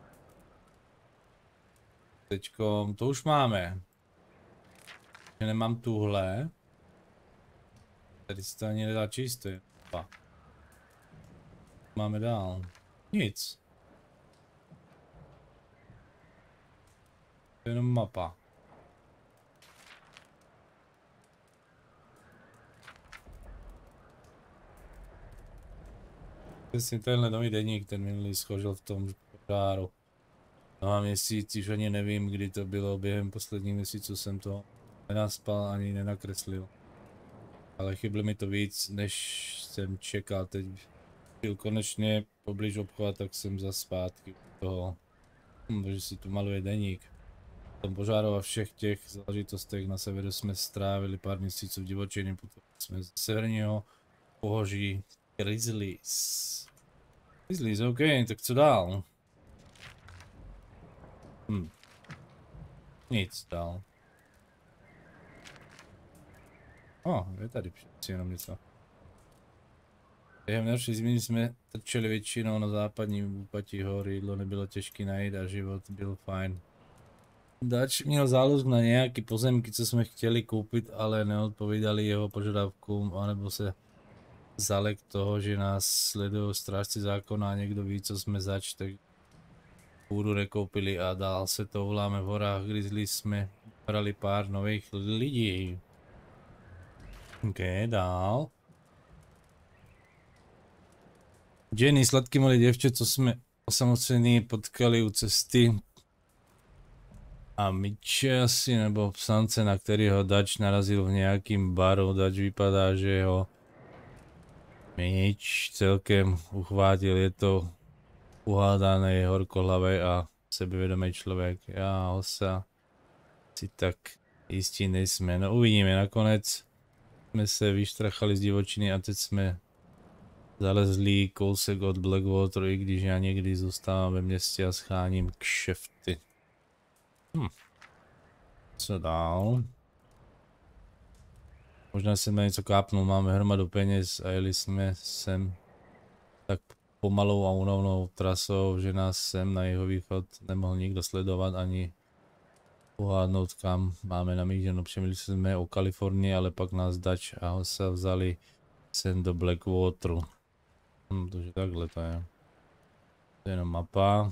Teďkom, to už máme. Já nemám tuhle. Tady se to ani nedá číst, pa. Máme dál. Nic. Jenom mapa. Přesně tenhle nový deník, ten minulý schořil v tom požáru. No a měsíc, už ani nevím, kdy to bylo, během posledních měsíců jsem to nenaspal ani nenakreslil. Ale chybilo mi to víc, než jsem čekal. Teď byl konečně poblíž obchodu, tak jsem zas zpátky u toho. Hm, že si tu maluje deník. V tom požáru a všech těch záležitostech na severu jsme strávili pár měsíců v divočině, potom jsme z severního pohoří Grizzlies. Grizzlies, OK, tak co dál? Hm. Nic dál. O, oh, je tady přeci jenom něco. Během naší změny jsme trčeli většinou na západním úpatí hory, jídlo nebylo těžké najít a život byl fajn. Dutch měl zálusk na nějaký pozemky, co jsme chtěli koupit, ale neodpovídali jeho požadavkům, anebo se zalek toho, že nás sledují strážci zákona a někdo ví, co jsme zač, tak půdu nekoupili a dál se touláme v horách Grizzly jsme brali pár nových lidí. OK, dál. Jenny, sladký malý děvče, co jsme osamocení potkali u cesty. A Mitche asi, nebo psance, na kterýho Dutch narazil v nějakým baru. Dutch vypadá, že ho Mitch celkem uchvátil, je to uhádaný horkohlavý a sebevědomý člověk. Já osa si tak jistí nejsme. No uvidíme, nakonec jsme se vyštrachali z divočiny a teď jsme zalezli kousek od Blackwateru, i když já někdy zůstávám ve městě a scháním kšefty. Hm. Co dál? Možná jsem na něco kápnul, máme hromadu peněz a jeli jsme sem tak pomalou a únavnou trasou, že nás sem na jeho východ nemohl nikdo sledovat ani uhádnout, kam máme namířeno. Přemýšleli jsme o Kalifornii, ale pak nás Dutch a Hossa vzali sem do Blackwateru. Hm, takže takhle to je. To je jenom mapa.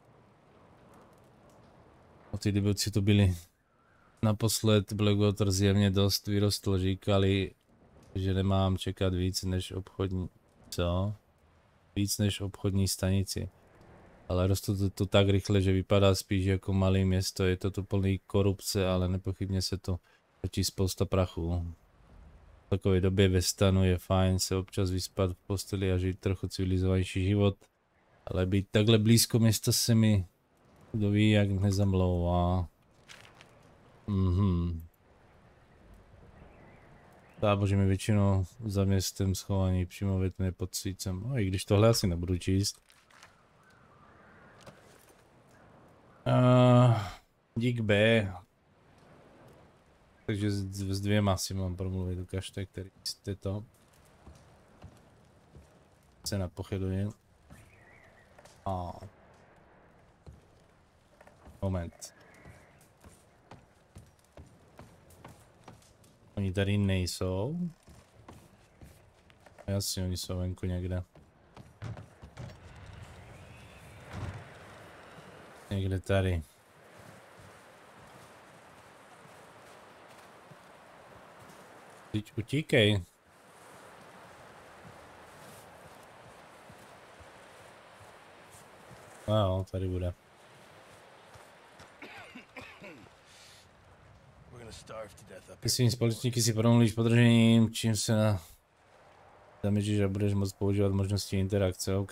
O ty debilci to byli naposled. Blackwater zjevně dost vyrostl, říkali, že nemám čekat víc než obchodní, co? Víc než obchodní stanici. Ale rostlo to, to tak rychle, že vypadá spíš jako malé město, je to tu plný korupce, ale nepochybně se to točí spousta prachu. V takové době ve stanu je fajn se občas vyspat v posteli a žít trochu civilizovanější život, ale být takhle blízko města se mi, kdo ví, jak nezamlouvá. Mhm. Táboříme většinou za městem schovaní přímo ve tmě pod svícem. No i když tohle asi nebudu číst. Uh, dík B. Takže s, s dvěma si mám promluvit, ukažte, který jste to. Se napochyluje. A. Moment. Oni tady nejsou. Jasně, oni jsou venku někde. Někde tady. Teď utíkej. No jo, tady bude. Ty svým společníky si promluvíš podržením, čím se na... zaměříš a budeš moct používat možnosti interakce, OK.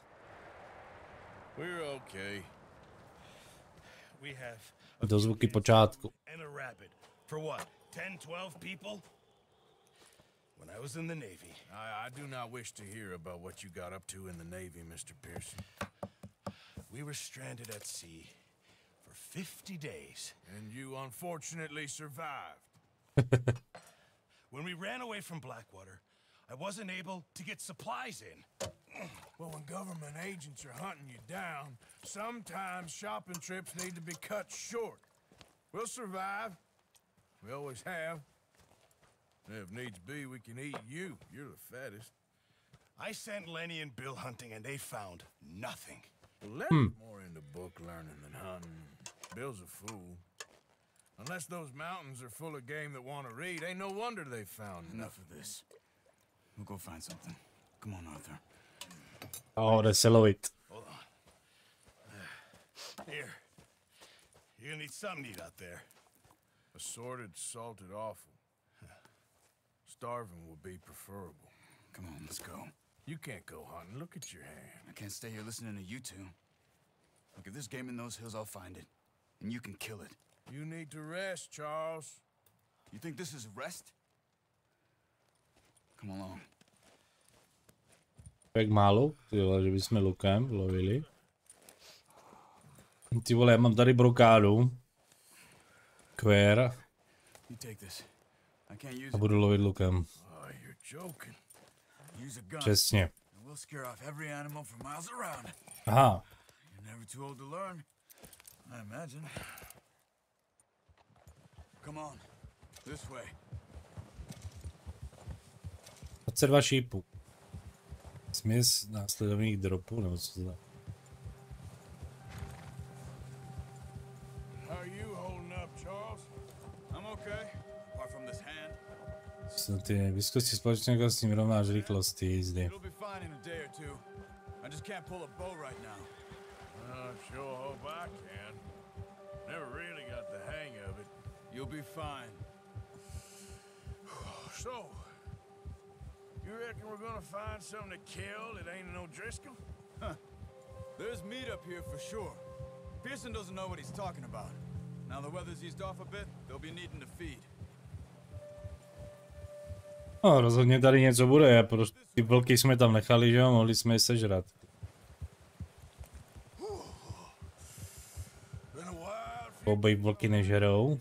Dozvuky počátku. ten, twelve people? When I was in the Navy. I, I do not wish to hear about what you got up to in the Navy, Mister Pearson. We were stranded at sea for fifty days. And you unfortunately survived. When we ran away from Blackwater, I wasn't able to get supplies in. Well, when government agents are hunting you down, sometimes shopping trips need to be cut short. We'll survive. We always have. If needs be, we can eat you. You're the fattest. I sent Lenny and Bill hunting, and they found nothing. Well, Lenny's more into book learning than hunting. Bill's a fool. Unless those mountains are full of game that want to read, ain't no wonder they found Enough of this. We'll go find something. Come on, Arthur. Oh, the silhouette. Hold on. Here. You're gonna need something to eat out there. Assorted, salted offal. Starving would be preferable. Come on, let's go. You can't go hunting. Look at your hand. I can't stay here listening to you two. Look, if there's game in those hills, I'll find it. And you can kill it. You need to rest, Charles. You think this is rest? Come along. Tak málo, ty vole, že bychom lukem lovili. Ty vole, já mám tady brokádu. Kvér. A budu lovit lukem. Přesně. Aha. dvacet dva šípů. Směs následovných dropů, nebo co to znamená? Jsou ty blízkosti společného s ním rovnáš rychlosti jízdy. So, you reckon we're gonna find something to kill that ain't no Driscoll? Huh. There's meat up here for sure. Pearson doesn't know what he's talking about. Now the weather's eased off a bit, they'll be needing to feed. No, rozhodně tady něco bude, prostě ty vlky jsme tam nechali, že jo, mohli jsme je sežrat. Obej vlky nežerou.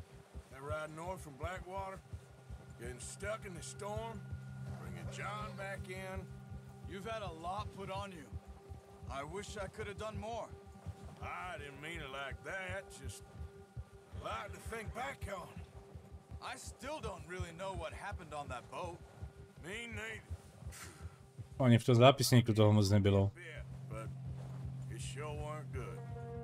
Getting stuck in the storm, bringing John back in. You've had a lot put on you. I wish I could have done more. I didn't mean it like that, just Lot to think back on. I still don't really know what happened on that boat. Me neither. Ani v tom zápisníku toho moc nebylo. Yeah, but it sure weren't good.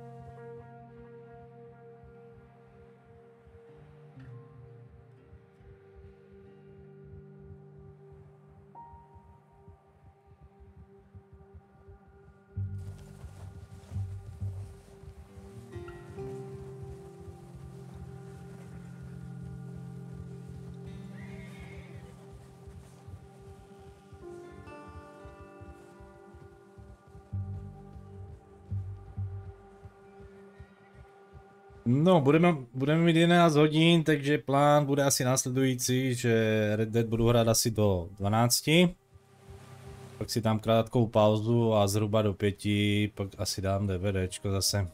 No, budeme, budeme mít jedenáct hodin, takže plán bude asi následující, že Red Dead budu hrát asi do dvanácti. Pak si dám krátkou pauzu a zhruba do pěti, pak asi dám DVDčko zase.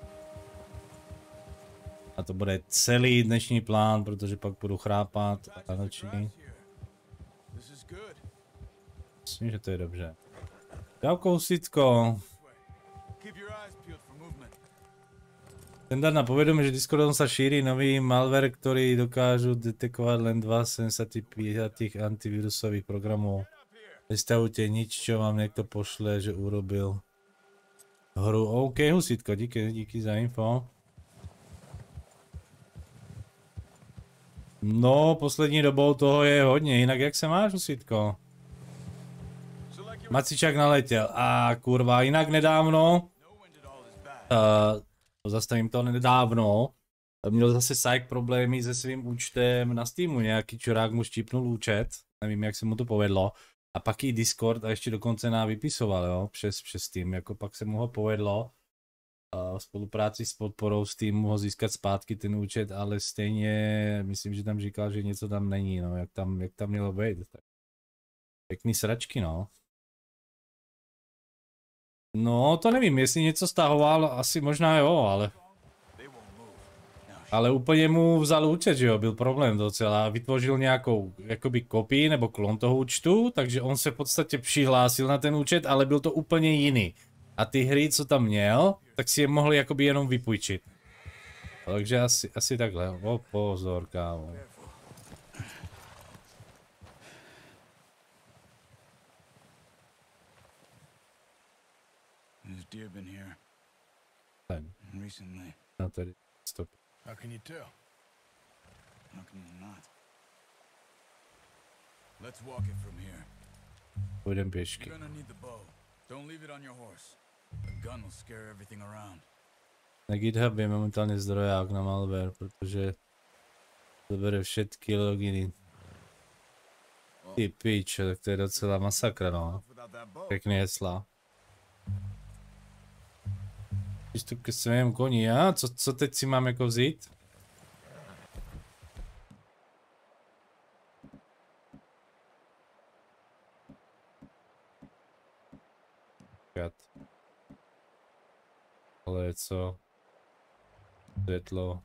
A to bude celý dnešní plán, protože pak budu chrápat a noční. Myslím, že to je dobře. Čau kousítko. Ten dát na povědomí, že Discordom sa šíri nový malware, ktorý dokážu detekovať len dva z sedemdesiatpäť antivírusových programov. Nestavujte nič, čo vám niekto pošle, že urobil hru. OK, husítko, díky, díky za info. No, poslední dobou toho je hodně, jinak jak se máš, husítko? Macičák naletěl, a kurva, jinak nedávno, uh, zastavím to nedávno, měl zase psych problémy se svým účtem na Steamu, nějaký čurák mu štípnul účet, nevím jak se mu to povedlo, a pak i Discord a ještě dokonce nám vypisoval, jo, přes, přes Steam, jako pak se mu ho povedlo uh, v spolupráci s podporou Steamu ho získat zpátky ten účet, ale stejně myslím, že tam říkal, že něco tam není, no, jak tam, jak tam mělo být, tak pěkný sračky, no. No, to nevím, jestli něco stahoval, asi možná jo, ale... Ale úplně mu vzal účet, že jo, byl problém docela. Vytvořil nějakou, jakoby kopii nebo klon toho účtu, takže on se v podstatě přihlásil na ten účet, ale byl to úplně jiný. A ty hry, co tam měl, tak si je mohli jakoby jenom vypůjčit. Takže asi, asi takhle, o pozor, kámo. Has deer been here? Ten. Recently. No tady, stop. How can you tell? How can you not? Let's walk it from here. Půjdem pěšky. You're gonna need the bow. Don't leave it on your horse. The gun will scare everything around. Na GitHub je momentálně zdroják na malware, protože zabere všetky loginy. Ty piče, tak to je docela masakra, no. Pěkný hesla. Přístup ke svému koni, a co, co teď si mám jako vzít? Kat. Ale co? Světlo.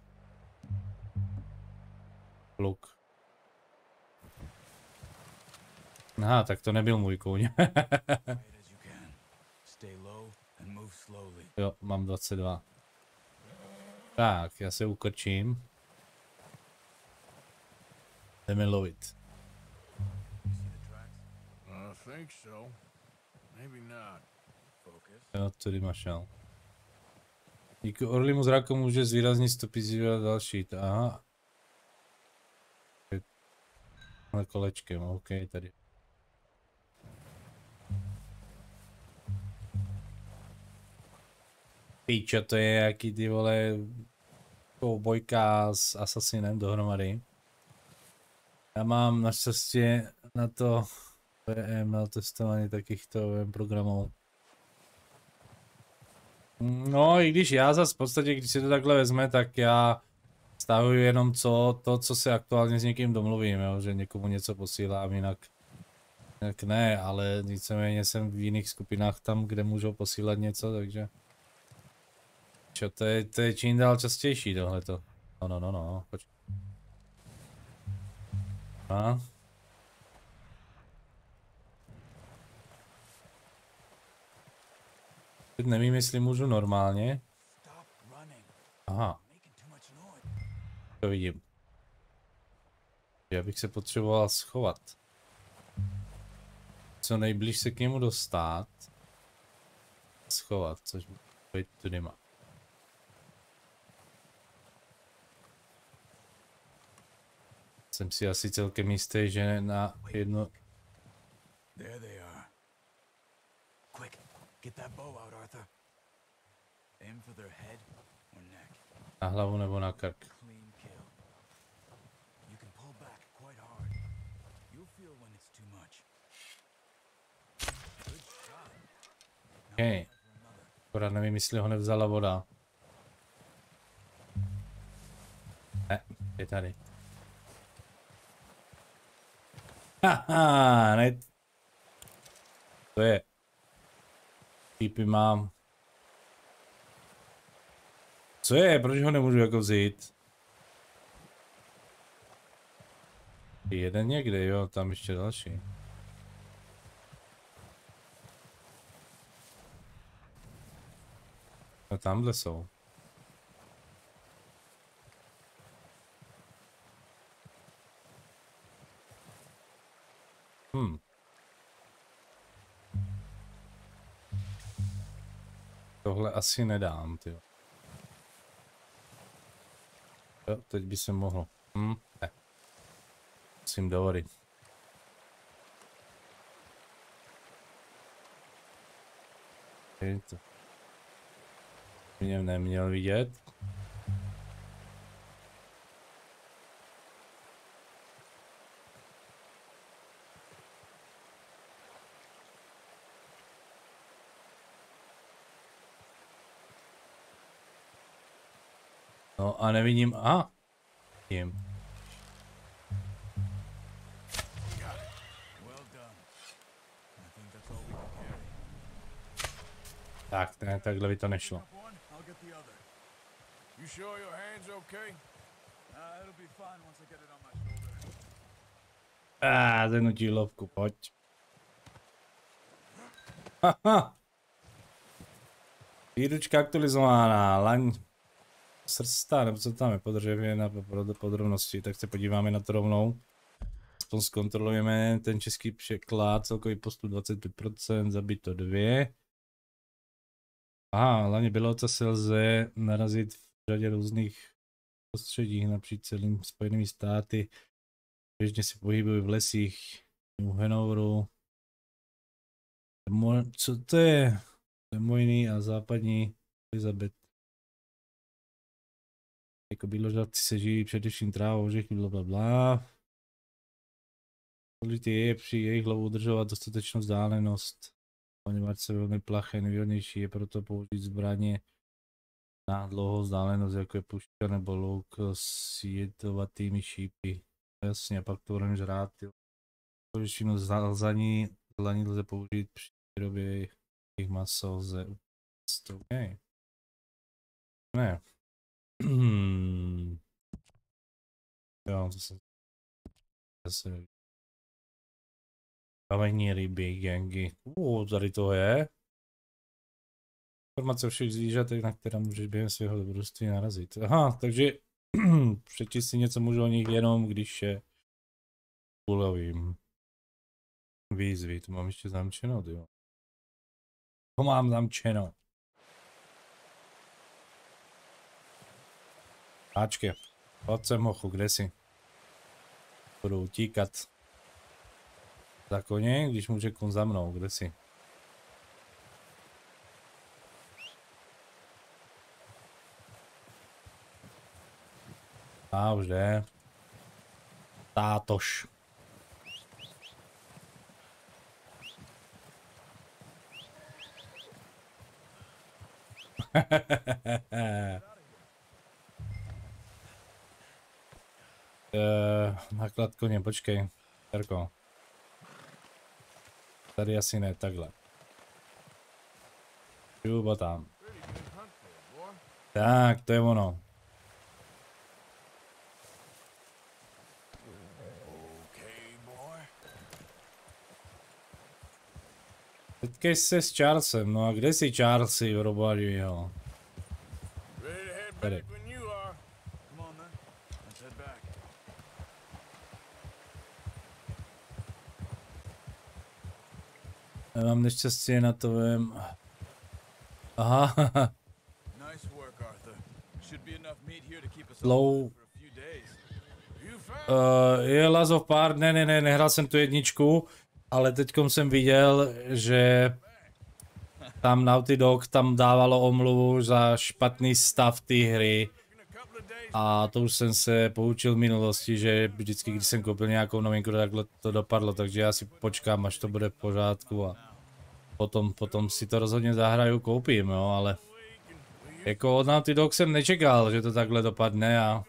Luk. Aha, tak to nebyl můj kůň. Jo, mám dvacet dva. Tak, já se ukrčím. Jdeme lovit. Jo, tudy máš šel. Díky orlimu zraku může zvýraznit stopy zvířat další. Aha. Ale kolečkem, OK, tady. Píčo, to je jaký ty vole bojka s Assassinem dohromady. Já mám naštěstí na to V M L testování takýchto programů. No i když já zas v podstatě, když si to takhle vezme, tak já stahuju jenom co, to, co se aktuálně s někým domluvím, jo? Že někomu něco posílám, jinak, jinak ne, ale nicméně jsem v jiných skupinách tam, kde můžou posílat něco, takže... Čo, to je, to je čím dál častější tohleto. No, no, no, no, pojď. A? Teď nevím, jestli můžu normálně. Aha. To vidím. Já bych se potřeboval schovat. Co nejblíž se k němu dostat. Schovat, což být tudy má. Jsem si asi celkem jistý, že na jedno... There they are. Quick, get that bow out, Arthur. Aim for their head or neck. Na hlavu nebo na krk. Clean kill. You can pull back quite hard. You'll feel when it's too much. Good shot. Hej. Akorát nevím, jestli ho nevzala voda. Ne, je tady. Haha, ne. To je. Týpy mám. Co je? Proč ho nemůžu jako vzít? Jeden někde, jo, tam ještě další. No tamhle jsou. Hmm. Tohle asi nedám, ty. Jo, teď by se mohlo. Hm, ne. Musím dovolit. To mě neměl vidět. No a nevidím, a tím. Tak, ne, takhle by to nešlo. You sure your hand's okay? Uh, it'll be fine once I get it on my shoulder. Ah, zenutí lovku, pojď. Haha. Výručka aktualizovaná, laň srsta, nebo co tam je, podrževě na podrobnosti, tak se podíváme na to rovnou. Aspoň zkontrolujeme ten český překlad, celkový postup dvacet pět procent, zabito dvě. Aha, laně běloca se lze narazit v řadě různých prostředí napříč celým Spojenými státy. Běžně se pohybují v lesích New Hanoveru. Co to je? Mojný a západní Elizabeth. Jako bíložravci se živí především trávou, ořechy, blablabla. Důležité je při jejich lovu udržovat dostatečnou vzdálenost. Poněvadž se velmi plaché, nejvýhodnější je proto použít zbraně na dlouhou vzdálenost, jako je puška nebo luk s jedovatými šípy. Jasně, a pak to budeme žrát. Většinu zlaní lze použít při výrobě jejich maso, lze upéct. Okay. Ne. Jo, to se zase Kamení ryby, gangy. Uh, tady to je. Informace o všech zvířatech, na které můžeš během svého dobrodružství narazit. Aha, takže přečíst si něco můžu o nich jenom, když je ulovím. Výzvy, to mám ještě zamčeno, jo. To mám zamčeno. Páčky, pojď sem, hochu, kde jsi? Budu utíkat. Za koně, když může kon za mnou, kde jsi? A už jde. Tátoš. uh, naklad koně, počkej. Terko. Tady asi ne, takhle. Juba tam. Tak, to je ono. Setkej se s Charlesem, no a kde jsi Charlesy, robovi, jo? Tady. Já mám neštěstí na to, vím. Aha, Low. Uh, je Last of Part, ne, ne, ne, nehrál jsem tu jedničku, ale teďkom jsem viděl, že tam Naughty Dog tam dávalo omluvu za špatný stav té hry. A to už jsem se poučil v minulosti, že vždycky, když jsem koupil nějakou novinku, takhle to dopadlo, takže já si počkám, až to bude v pořádku a potom, potom si to rozhodně zahraju, koupím, jo, ale jako od Naughty Dog jsem nečekal, že to takhle dopadne a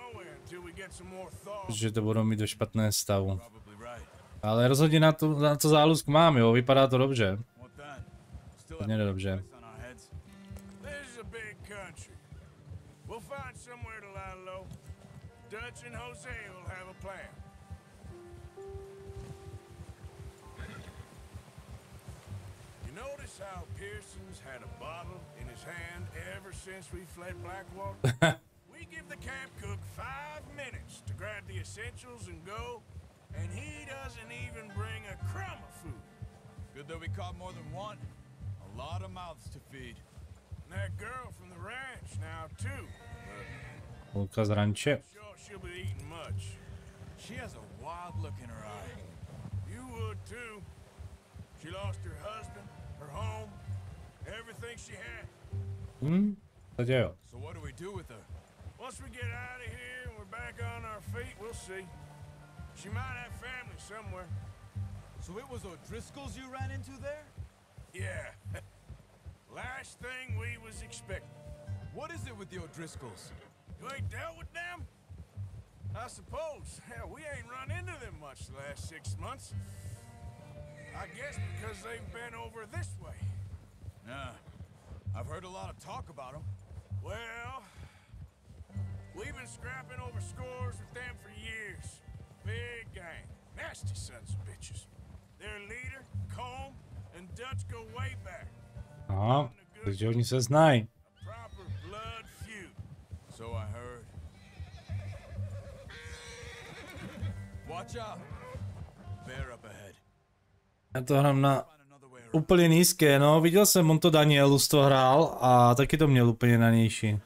že to budou mít do špatné stavu. Ale rozhodně na to, na to zálusk mám, jo, vypadá to dobře. Hodně dobře. Dutch and Jose will have a plan. You notice how Pearson's had a bottle in his hand ever since we fled Blackwater? We give the camp cook five minutes to grab the essentials and go, and he doesn't even bring a crumb of food. Good that we caught more than one. A lot of mouths to feed. And that girl from the ranch now too. Holka z ranče. She'll be eating much. She has a wild look in her eye. You would too. She lost her husband, her home, everything she had. Hmm, tak jo. So what do we do with her? Once we get out of here and we're back on our feet, we'll see. She might have family somewhere. So it was O'Driscoll's you ran into there? Yeah. Last thing we was expecting. What is it with the O'Driscolls? You ain't dealt with them? I suppose. Hell, we ain't run into them much the last six months. I guess because they've been over this way. Yeah. I've heard a lot of talk about them. Well, we've been scrapping over scores with them for years. Big gang. Nasty sons of bitches. Their leader, Combe, and Dutch go way back. Aha, takže oni se znají. Proper blood feud. So I heard. Watch out. Bear up ahead. Já to hrám na úplně nízké, no, viděl jsem, on to Danielus to hrál a taky to měl úplně na nější.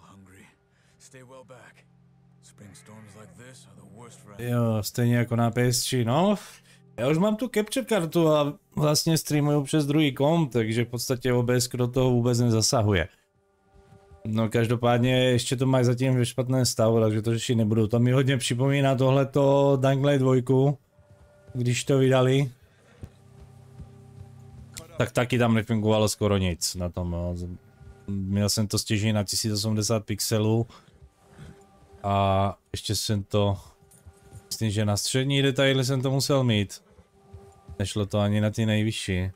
Jo, stejně jako na P S tři, no. Já už mám tu capture kartu a vlastně streamuju přes druhý komp, takže v podstatě O B S do toho vůbec nezasahuje. No každopádně ještě to mají zatím ve špatném stavu, takže to řešit nebudu. To mi hodně připomíná tohleto Dangley dva, když to vydali. Tak taky tam nefungovalo skoro nic na tom. No. Měl jsem to stěžení na tisíc osmdesát pixelů. A ještě jsem to... Myslím, že na střední detaily jsem to musel mít. Nešlo to ani na ty nejvyšší.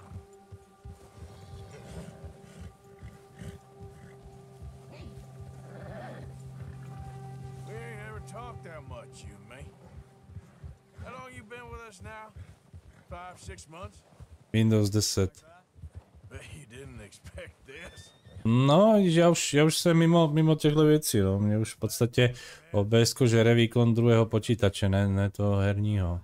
Windows deset. No, já už, já už jsem mimo, mimo těchto věcí, no. Mě už v podstatě O B S žere výkon druhého počítače, ne, ne toho herního.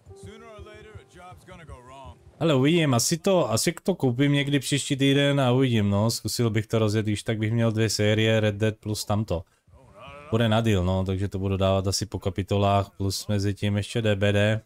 Ale uvidím, asi to, asi to koupím někdy příští týden a uvidím, no. Zkusil bych to rozjet, když tak bych měl dvě série, Red Dead plus tamto. Bude na deal, no, takže to budu dávat asi po kapitolách, plus mezi tím ještě D B D.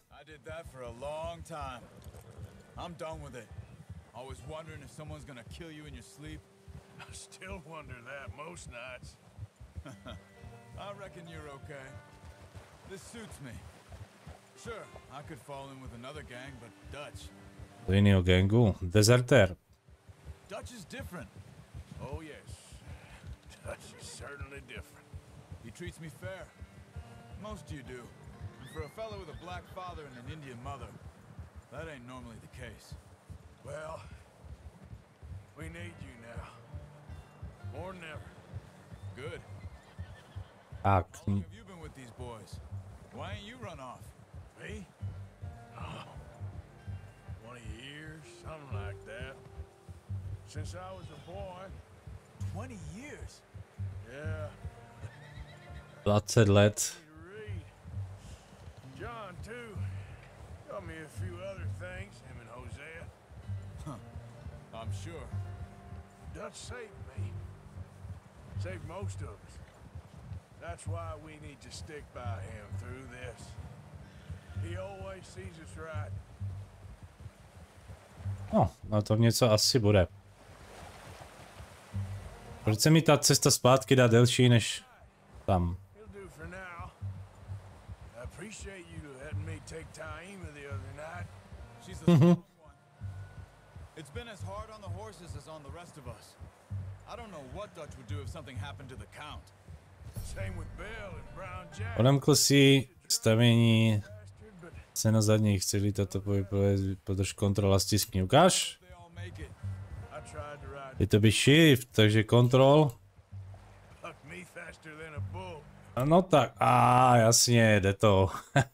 I'm done with it. Always wondering if someone's gonna kill you in your sleep. I still wonder that most nights. I reckon you're okay. This suits me. Sure, I could fall in with another gang, but Dutch. Do jiného gangu. Deserter. Dutch is different. Oh yes. Dutch is certainly different. He treats me fair. Most you do. And for a fellow with a black father and an Indian mother, that ain't normally the case. Well, we need you now. More than ever. Good. Tak. How long have you been with these boys? Why ain't you run off? Me? Oh, twenty years, something like that. Since I was a boy. Twenty years? Yeah. dvacet let. John, too. Got me a few other things, him and Hosea. not saved me. Saved most of us. That's why we need to stick by him through this. He always sees us right. No, no to něco asi bude. Proč se mi ta cesta zpátky dá delší než tam? Mhm. It's been as hard on the horses as on the rest of us. I don't know what Dutch would do if something happened to the Count. Same with Bill and Brown Jack. Odemkl si stavění se na zadních celý tato podrž kontrola stiskni. Ukáž? Je to by shift, takže kontrol. No tak, a ah, jasně, jde to.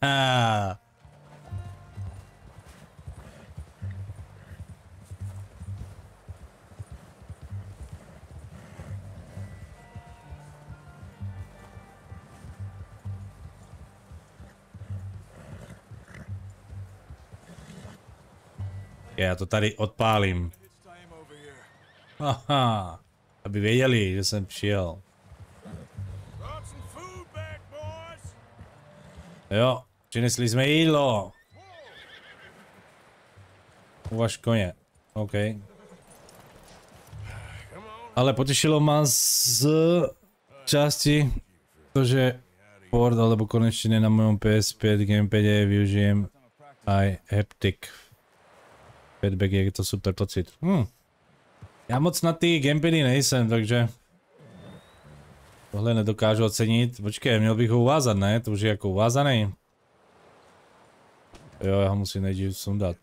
Já to tady odpálím. Aha, aby věděli, že jsem přijel. Jo, přinesli jsme jídlo. Uvaž koně, OK. Ale potěšilo má z části to, že port alebo konečně na mojom P S pět gamepadě využijem i haptic. Feedback je to super pocit. Hm. Já moc na ty gamepady nejsem, takže tohle nedokážu ocenit. Počkej, měl bych ho uvázat, ne? To už je jako uvázaný. Jo, já ho musím nejdřív sundat.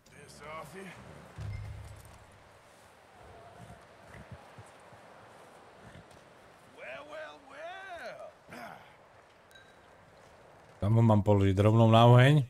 Tam ho mám položit rovnou na oheň.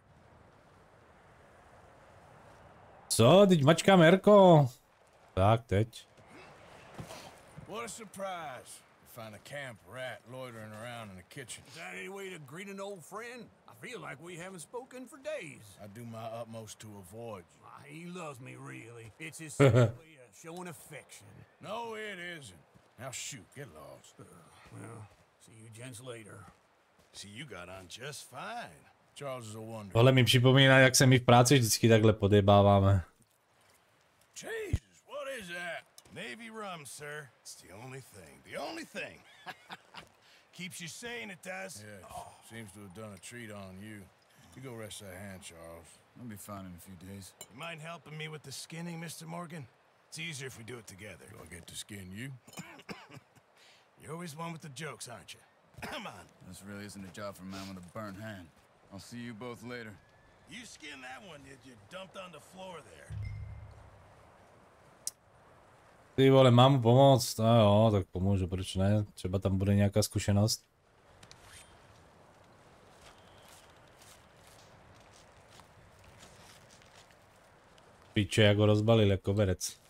Co? Teď mačkám Erko. Tak, teď. What a surprise. Find a camp rat loitering around in the kitchen. Is that any way to greet an old friend? I feel like we haven't spoken for days. I do my utmost to avoid you. Ah, he loves me, really. It's his way of showing affection. No, it isn't. Now shoot, get lost. Uh, well, see you gents later. See, you got on just fine. Charles is a wonder. Tohle mi připomíná, jak se my v práci vždycky takhle podebáváme. Jesus, what is that? Navy rum, sir. It's the only thing. The only thing. Keeps you sane, it does. Yeah, oh. Seems to have done a treat on you. You go rest that hand, Charles. I'll be fine in a few days. You mind helping me with the skinning, Mister Morgan? It's easier if we do it together. Do I get to skin you? You're always one with the jokes, aren't you? Come on. This really isn't a job for a man with a burnt hand. I'll see you both later. You skinned that one, did you? Dumped on the floor there. Ty vole, mám mu pomoct? No jo, tak pomůžu, proč ne? Třeba tam bude nějaká zkušenost. Píče, jak ho rozbalil jako verec.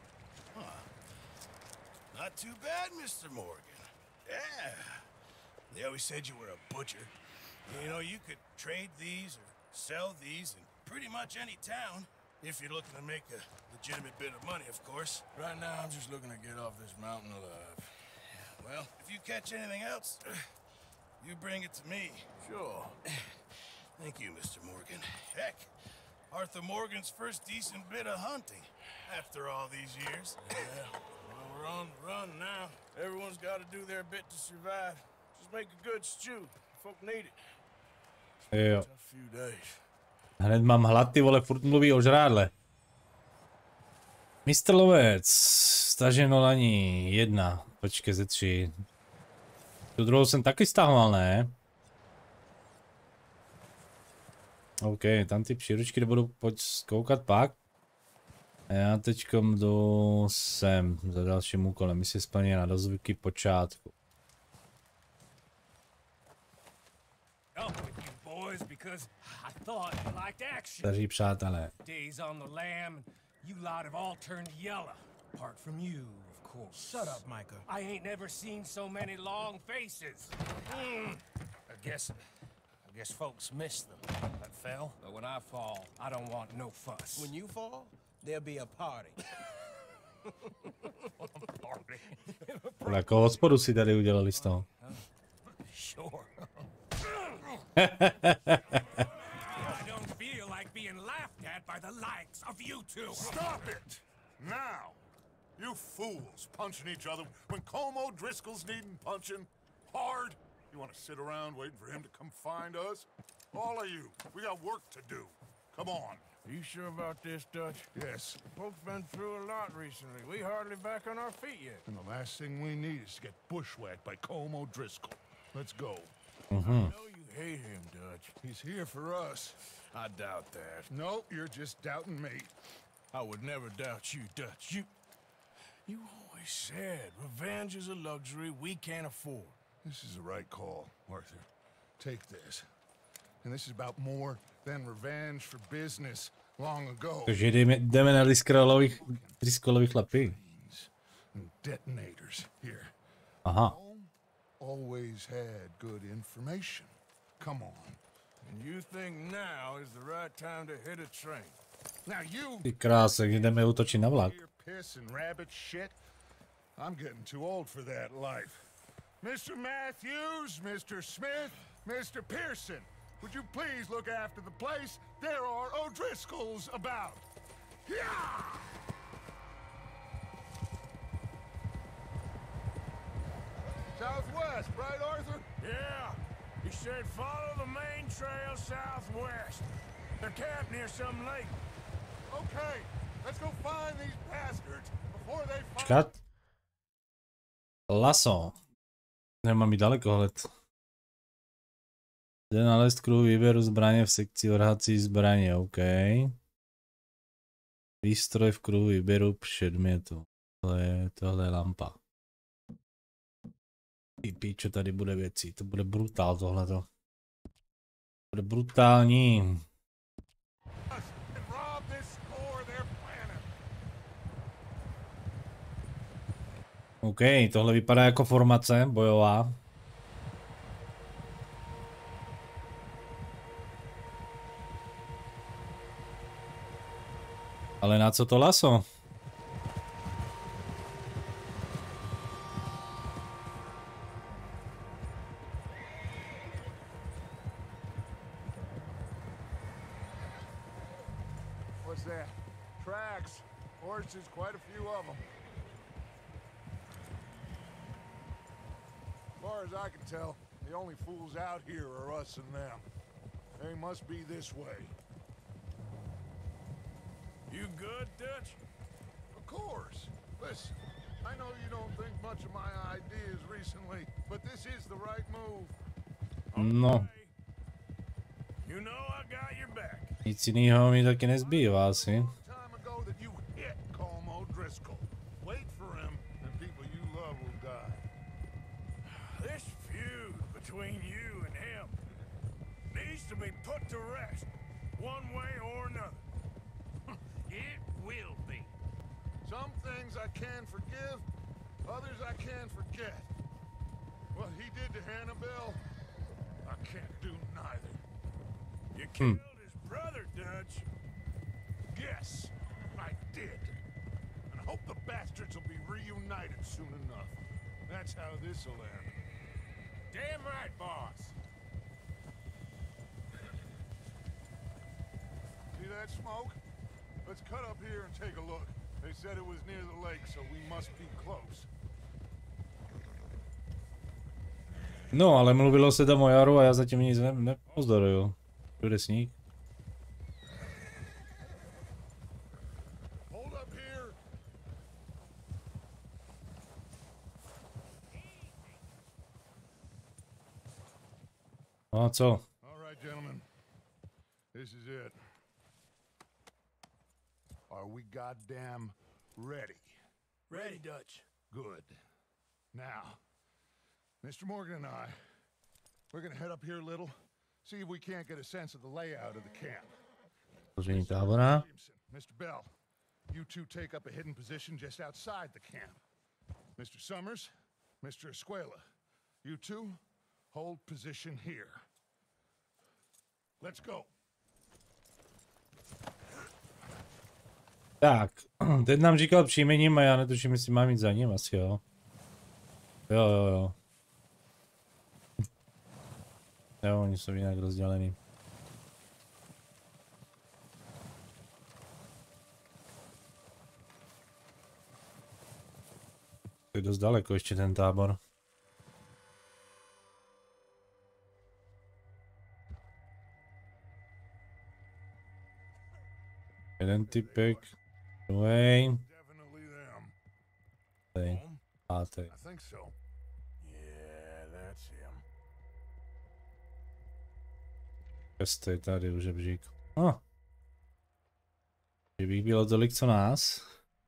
Not too bad, Mister Morgan. Yeah. They always said you were a butcher. You know, you could trade these or sell these in pretty much any town. If you're looking to make a legitimate bit of money, of course. Right now, I'm just looking to get off this mountain alive. Well, if you catch anything else, you bring it to me. Sure. Thank you, Mister Morgan. Heck, Arthur Morgan's first decent bit of hunting after all these years. Yeah, well, we're on the run now. Everyone's got to do their bit to survive. Just make a good stew. Folk need it. Jo. A few days. Hned mám hlad, ty vole, furt mluví o žrádle. mister Lovec, staženo na ní, jedna, počkej ze tři. Tu druhou jsem taky stahoval, ne? OK, tam ty příručky nebudu pojď zkoukat pak. A já teďkom jdu sem za dalším úkolem, my si splněna do zvyky počátku. Because I thought you liked action. Staří přátelé. Days on the lam, you lot have all turned yellow. Apart from you, of course. Shut up, Micah. I ain't never seen so many long faces. Mm. I guess, I guess folks miss them that fell. But when I fall, I don't want no fuss. When you fall, there'll be a party. Jako hospodu si tady udělali z toho. Sure. I don't feel like being laughed at by the likes of you two. Stop it! Now! You fools punching each other when Como Driscoll's needing punching hard. You want to sit around waiting for him to come find us? All of you, we got work to do. Come on. You sure about this, Dutch? Yes. Folks been through a lot recently. We hardly back on our feet yet. And the last thing we need is to get bushwhacked by Como Driscoll. Let's go. Mm-hmm. I know you hate him, Dutch. He's here for us. I doubt that. No, you're just doubting me. I would never doubt you, Dutch. You... You always said revenge is a luxury we can't afford. This is the right call, Arthur. Take this. And this is about more than revenge for business long ago. Takže jdeme, jdeme na Driscollových, Driscollových chlapy. And detonators here. Aha. Always had good information. Come on. And you think now is the right time to hit a train? Now you Ty krása, jdeme útočit na vlak. piss and rabbit shit. I'm getting too old for that life. Mister Matthews, Mister Smith, Mister Pearson, would you please look after the place? There are O'Driscolls about. Yeah! Southwest, right, Arthur? Yeah. He said follow the main trail southwest. They're camped near some lake. Okay, let's go find these bastards before they find... Čekat. Laso. Nemám mi dalekohled. Jde nalézt kruh výběru zbraně v sekci odhací zbraně, OK. Výstroj v kruhu výběru předmětu. Tohle je, tohle je lampa. Ty píčo, tady bude věcí, to bude brutál tohleto. Bude brutální. OK, tohle vypadá jako formace bojová. Ale na co to laso? What's that? Tracks. Horses, quite a few of them. As far as I can tell, the only fools out here are us and them. They must be this way. You good, Dutch? Of course. Listen, I know you don't think much of my ideas recently, but this is the right move. No. You know I got your back. Nic jinýho mi taky nezbývá asi. Time ago that you hit Como Driscoll. Wait for him, and people you love will die. This feud between you and him needs to be put to rest, one way or another. It will be. Some things I can forgive, others I can't forget. What he did to Hannibal, I can't do neither. You killed his brother, Dutch. Yes, I did. And I hope the bastards will be reunited soon enough. That's how this'll end. Damn right, boss. See that smoke? Let's cut up here and take a look. They said it was near the lake, so we must be close. No, ale mluvilo se tam o jaru a já zatím nic ne nepozoruju. Bude sníh. Hold up here. No a co? All right, gentlemen. This is it. Are we goddamn ready? Ready, Dutch. Good. Now, Mister Morgan and I, we're gonna head up here a little, see if we can't get a sense of the layout of the camp. Složení tábora. Mister Bell, you two take up a hidden position just outside the camp. Mister Summers, Mister Escuela, you two hold position here. Let's go. Tak, teď nám říkal příjmením a já netuším, jestli mám jít za ním, asi jo. Jo, jo, jo. Jo, oni jsou jinak rozdělený. To je dost daleko ještě ten tábor. Jeden typek, druhý. Tady, pátý. Šestý tady už žebřík. No. Kdybych bylo tolik co nás.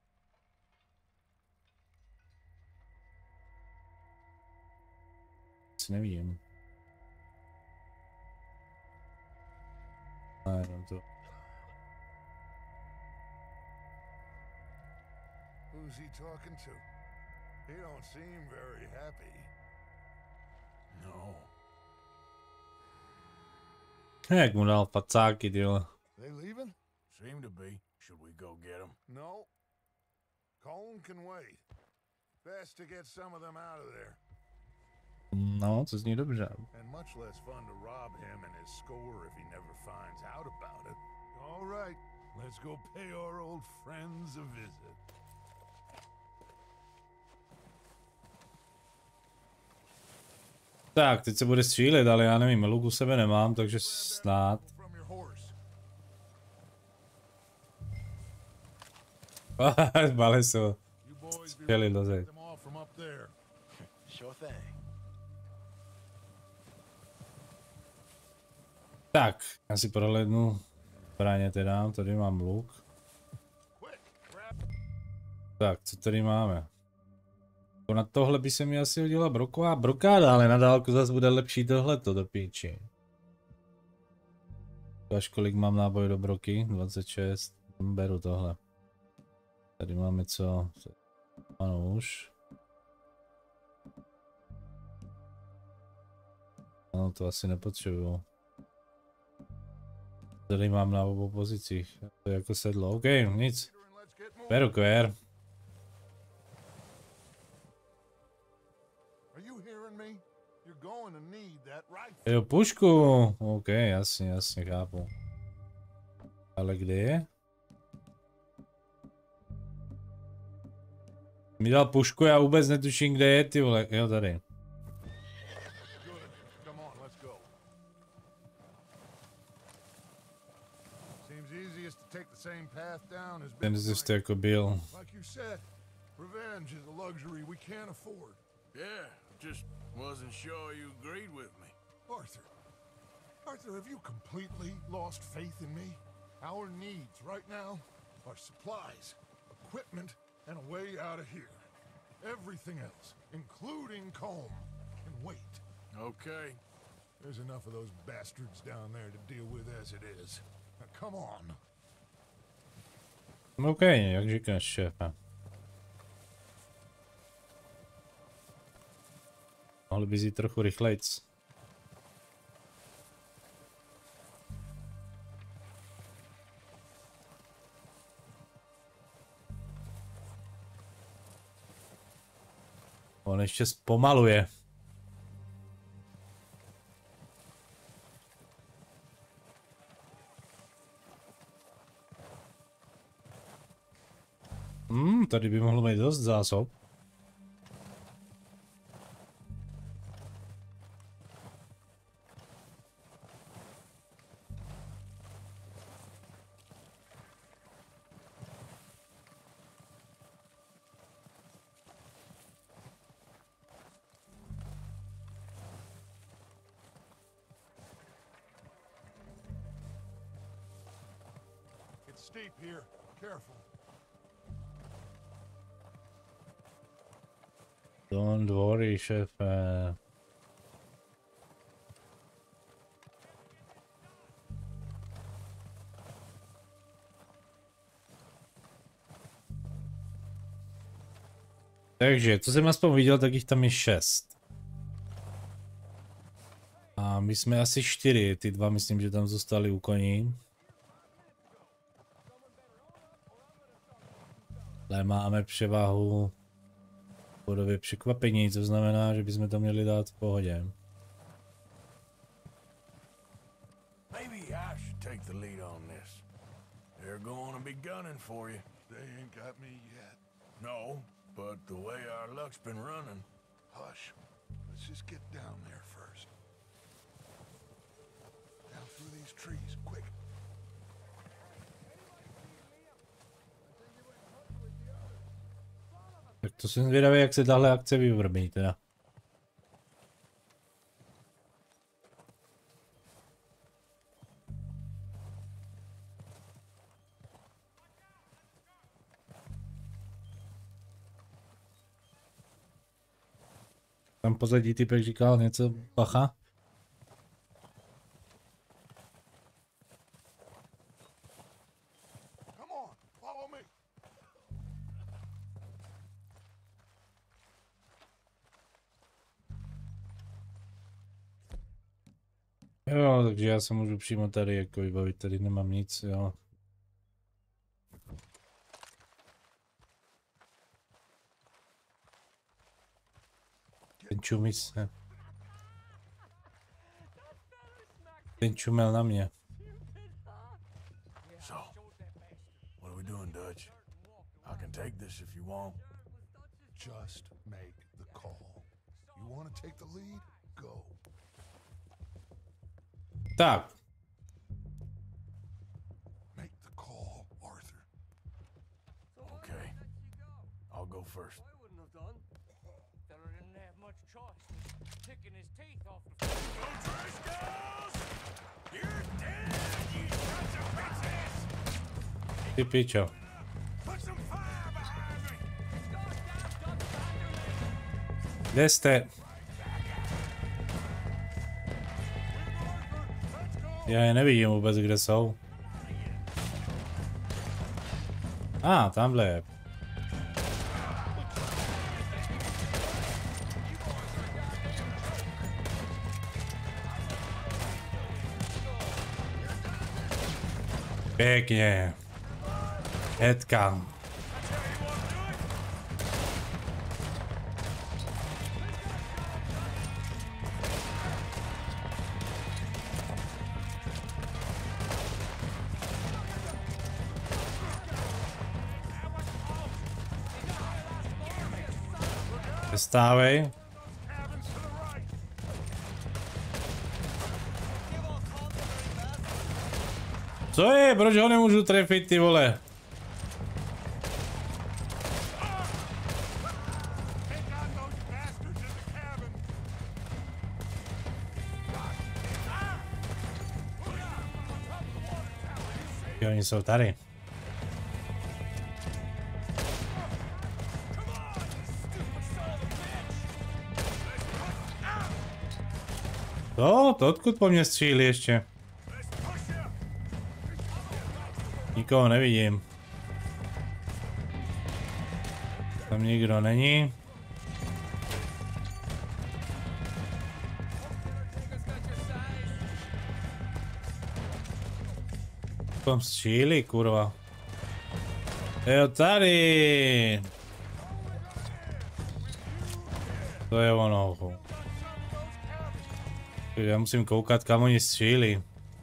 Asi nevidím. A jenom to. Who's he talking to? He don't seem very happy. No. Jak mu dal pacáky, tyhle. They leaving? Seem to be. Should we go get them? No. Colm can wait. Best to get some of them out of there. No, to zní dobře. And much less fun to rob him and his score if he never finds out about it. All right, let's go pay our old friends a visit. Tak, teď se bude střílet, ale já nevím, luk u sebe nemám, takže snad. Bale se ho. Střeli do zeď. Tak, já si prohlédnu zbraně teda, tady mám luk. Tak, co tady máme? Na tohle by se mi asi hodila broková brokáda, ale na dálku zase bude lepší tohleto do píči. Až kolik mám náboj do broky? dvacet šest. Beru tohle. Tady máme co? Ano už. No to asi nepotřebuju. Tady mám na obou pozicích. To je jako sedlo. OK, nic. Beru kvér. Jo, pušku. OK, jasně, jasně, chápu. Ale kde je? Mi dal pušku, já vůbec netuším, kde je, ty vole. Jo, tady. Ten zde jako byl. Just wasn't sure you agreed with me. Arthur. Arthur, have you completely lost faith in me? Our needs right now are supplies, equipment, and a way out of here. Everything else, including Colm, can wait. Okay. There's enough of those bastards down there to deal with as it is. Now come on. OK, jak říkáš, šéfe. Mohli by jít trochu rychlejc. On ještě zpomaluje. Hmm, tady by mohlo být dost zásob. Steep here. Careful. Don't worry, šéfe. Takže, co jsem aspoň viděl, tak jich tam je šest. A my jsme asi čtyři, ty dva myslím, že tam zůstali u koní. Ale máme převahu v podobě překvapení, to znamená, že bychom to měli dát v pohodě. Maybe I should take the lead on this. They're going to be gunning for you. They ain't got me yet. No, but the way our luck's been running. Hush. Let's just get down there first. Down through these trees, quick. Tak to jsem zvědavý, jak se tahle akce vyvrbí teda. Tam pozadí typek říkal něco, bacha. Jo, takže já se můžu přímo tady jako vybavit, tady nemám nic, jo. Ten čumí se. Ten čumel na mě. So, what are we doing, Dutch? I can take this if you want. Just make the call. You want to take the lead? Go. Tak. Make the call, Arthur. Okay. I'll go first. Ty pičo. Kde jste? Já je nevidím vůbec, kde jsou. A, ah, tamhle je. Pěkně. Headka. Přestávej. Co je? Proč ho nemůžu trefit, ty vole? Jo, oni jsou tady. To, to odkud po mně střílí ještě? Nikoho nevidím. Tam nikdo není. Tam střílí, kurva. Jo, tady. To je ono. Já musím koukat, kam oni střílí.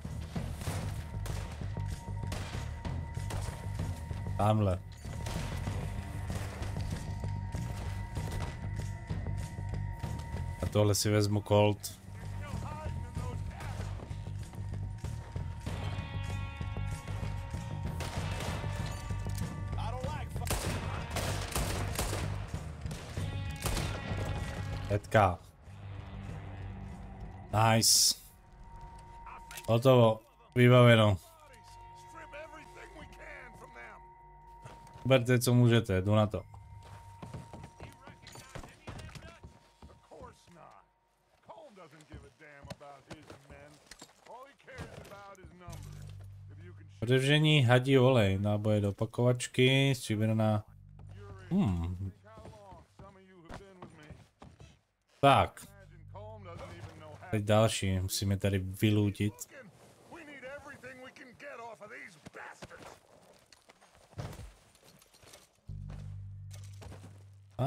Tamhle. A tohle si vezmu Colt. Headka. Nice. Hotovo. Vybaveno. Berte, co můžete, jdu na to. Otevření hadí olej, náboje do pakovačky, stříbrná. Hmm. Tak. Teď další, musíme tady vylútit.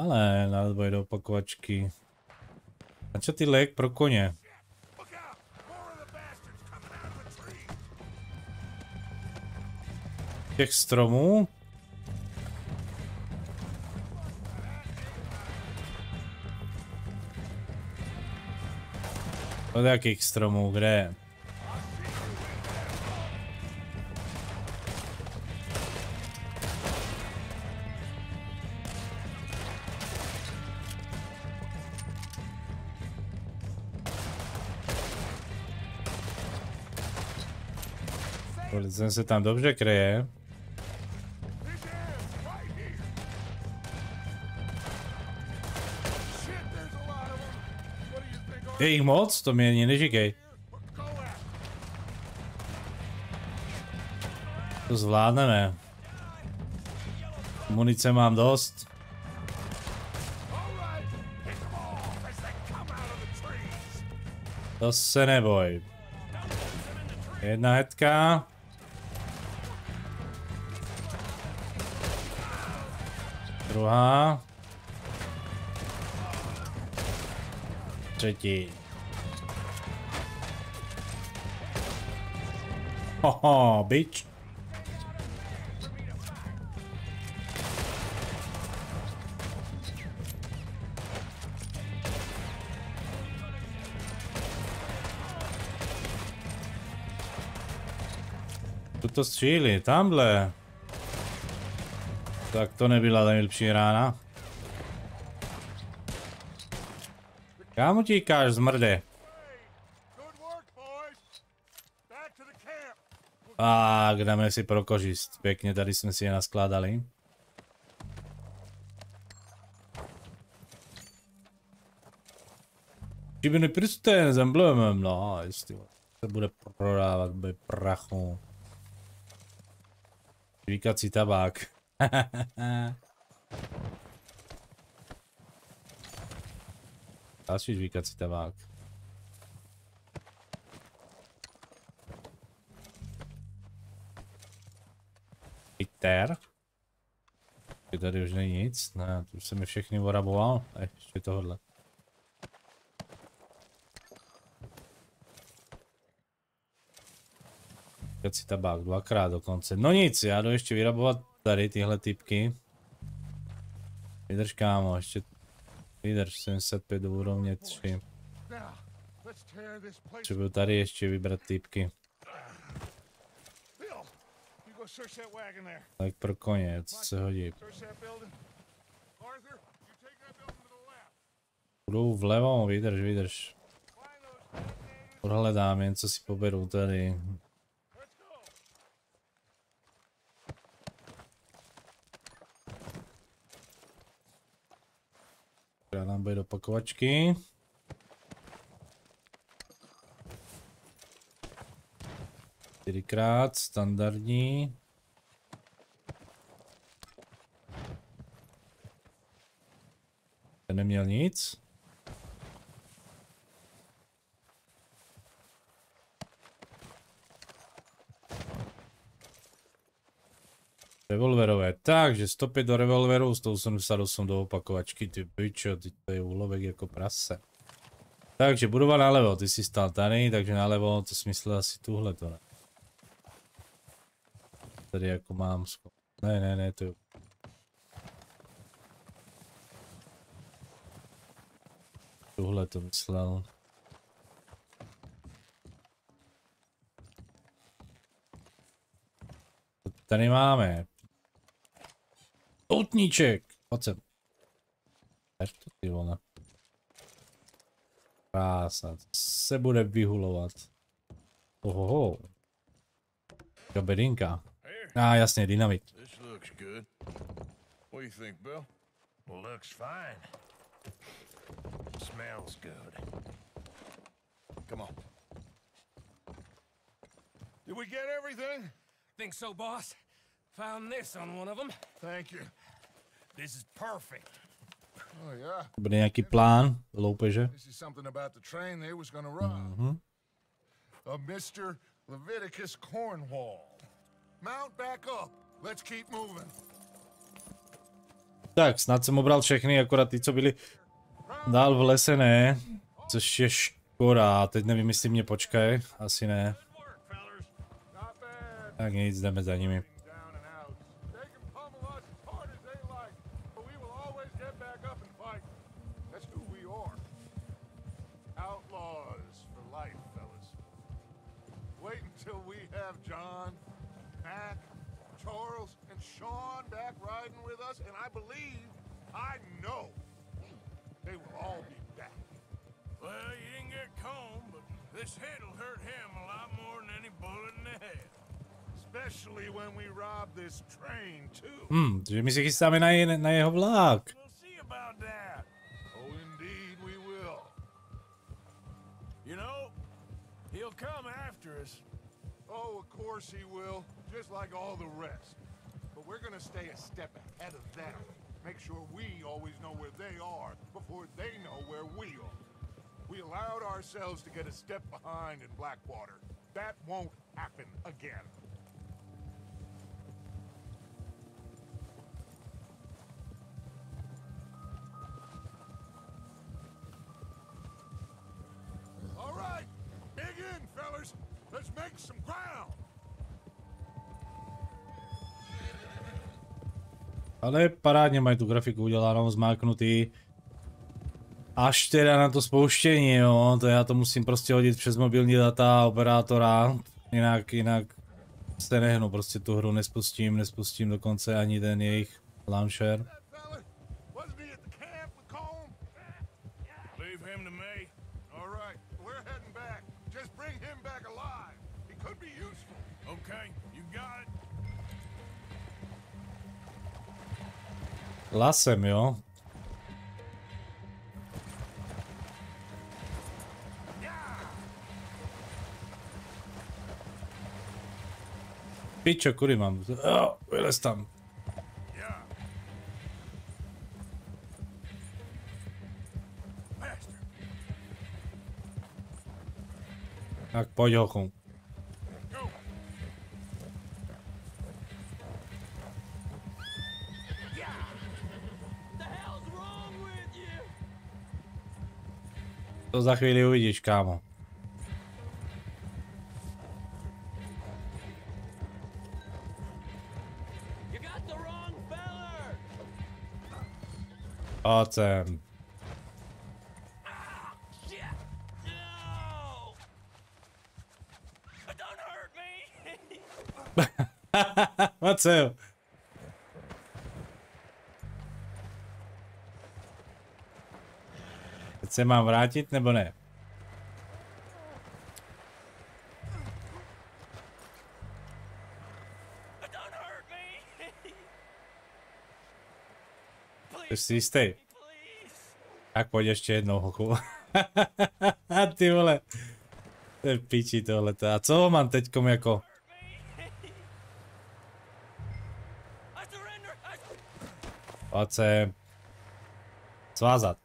Ale náboj do opakovačky. A čo ty lék pro koně? Těch stromů? Od jakých stromů? Kde? Ten se tam dobře kryje. Je jich moc? To mě ani neříkej. To zvládneme. Munice mám dost. To se neboj. Jedna hetka. Druhá. Třetí. Hoho, bitch. To střílí, tamhle. Tak to nebyla nejlepší rána. Kam utíkáš, zmrde? A dáme si pro kořist. Pěkně, tady jsme si je naskládali. Šibiny prsten s emblemem, no, jestli se bude prodávat, bude prachu. Žvíkací tabák. Další žvíkací tabák. Peter. Tady už není nic, ne, tu jsem mi všechny oraboval. Ne, ještě tohle. Žvíkací tabák, dvakrát dokonce. No nic, já jdu ještě vyrabovat tady tyhle typky. Vydrž, kámo, ještě vydrž, sedmdesát pět do úrovně tři. Potřebuji tady ještě vybrat typky. Tak pro koně, co se hodí. Budu vlevo, vydrž, vydrž. Odhledám, jen co si poberu tady. Já nám bude do pakovačky. Čtyřikrát, standardní. Ten neměl nic. Revolverové, takže sto pět do revolveru, sto osmdesát osm do opakovačky, ty pičo, ty to je úlovek jako prase. Takže budova nalevo, ty jsi stál tady, takže nalevo, to smysl asi tuhle to ne. Tady jako mám, ne, ne, ne, to je... Tuhle to myslel. Tady máme. Poutníček! Pojď sem. Až to ty vole. Krása, se bude vyhulovat. Ohoho. Kabedinka. A ah, jasně, dynamit. This looks good. What do you think, Bill? Looks fine. Smells good. Come on. Did we get everything? Think so, boss. Found this on one of them. Thank you. This is perfect. Oh yeah. Bude nějaký plán, loupeže. This is something about the train they was gonna rob. Mm-hmm. A Mister Leviticus Cornwall. Mount back up. Let's keep moving. Tak, snad jsem obral všechny, akorát ty, co byli dál v lese, ne. Což je škoda, teď nevím, jestli mě počkají, asi ne. Tak nic, jdeme za nimi. This hit'll hurt him a lot more than any bullet in the head. Especially when we rob this train, too. Hmm, že my si chystáme na, je, na jeho vlak. We'll see about that. Oh, indeed we will. You know, he'll come after us. Oh, of course he will. Just like all the rest. But we're gonna stay a step ahead of them. Make sure we always know where they are before they know where we are. We allowed ourselves to get a step behind in Blackwater. That won't happen again. All right, dig in, fellas. Let's make some ground. Ale parádně mají tu grafiku udělanou, zmáknutý. Až teda na to spouštění, jo, to já to musím prostě hodit přes mobilní data operátora, jinak, jinak se nehnu, prostě tu hru nespustím, nespustím dokonce ani ten jejich launcher. Lasem, jo. Pičo, kudy mám? Oh, vylez tam. Tak pojď, hochu. To za chvíli uvidíš, kámo. Pojď sem. Pojď sem. Teď se mám vrátit, nebo ne? Jsi si jistý? Tak pojď ještě jednou, hochu. Ty vole. To je píči tohleto. A co ho mám teďkom jako? Pojď se. Svázat.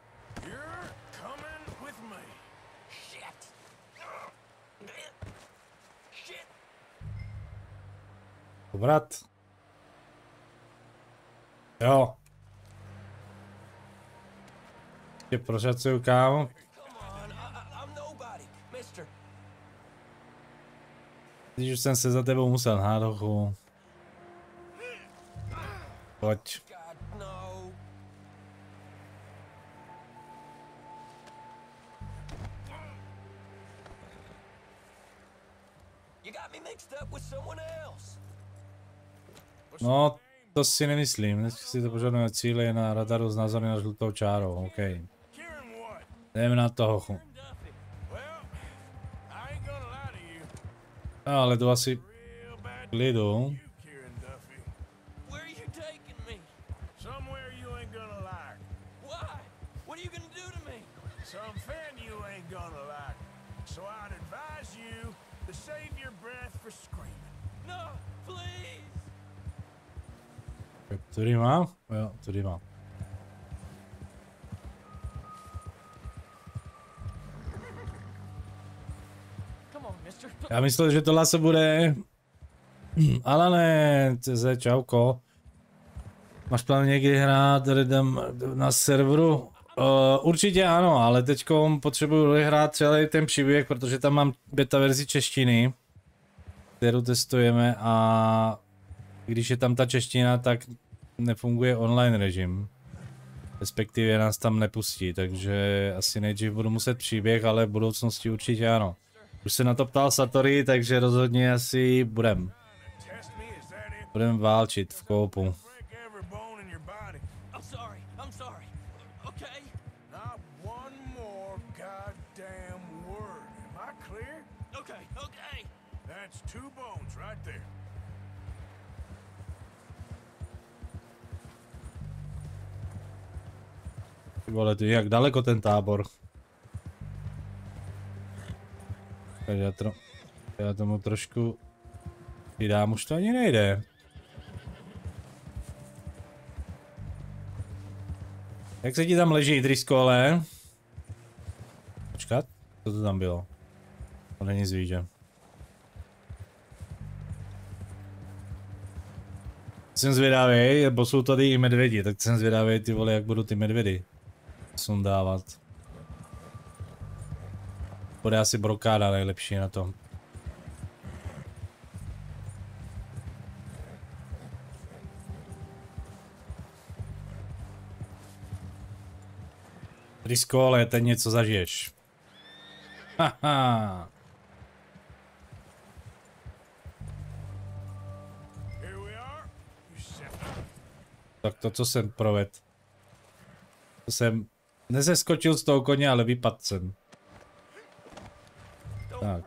Brat. Jo. Tě prošacuju, kámo. Když už jsem se za tebou musel hnát, hochu. Pojď. No, to si nemyslím. Dneska si to požadujeme cíle je na radaru znázorně na žlutou čárou, OK. Jdeme na to, hochu. No, ale to asi klidu. Tudy mám? Jo, tudy mám. Já myslel, že tohle se bude... Ale ne, C Z, čauko. Máš plán někdy hrát Redem na serveru? Uh, určitě ano, ale teď potřebuji vyhrát celý ten příběh, protože tam mám beta verzi češtiny, kterou testujeme a když je tam ta čeština, tak nefunguje online režim. Respektive nás tam nepustí, takže asi nejdřív budu muset příběh, ale v budoucnosti určitě ano. Už se na to ptal Satori, takže rozhodně asi budem. Budem válčit v koupu. Vole, ty, jak daleko ten tábor? Takže já, to, já tomu trošku vydám, už to ani nejde. Jak se ti tam leží, Driscolle? Počkat, co to tam bylo? To není zvíře. Jsem zvědavý, nebo jsou tady i medvědi, tak jsem zvědavý, ty vole, jak budou ty medvědy sundávat. Bude asi brokáda nejlepší na tom. Driscolle, teď něco zažiješ. Haha. Tak to, co jsem provedl. To jsem nezeskočil z toho koně, ale vypadl jsem. Tak.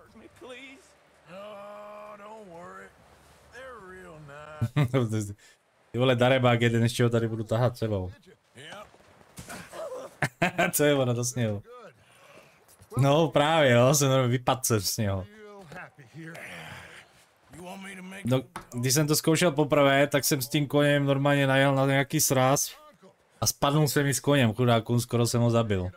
Ty vole, darebák jeden, ještě ho tady budu tahat sebou. Co je ono, to z něho? No právě jo, jsem normálně vypadl jsem z něho. No, když jsem to zkoušel poprvé, tak jsem s tím koněm normálně najel na nějaký sráz a spadnul jsem mi s koněm, chudákům, skoro jsem ho zabil.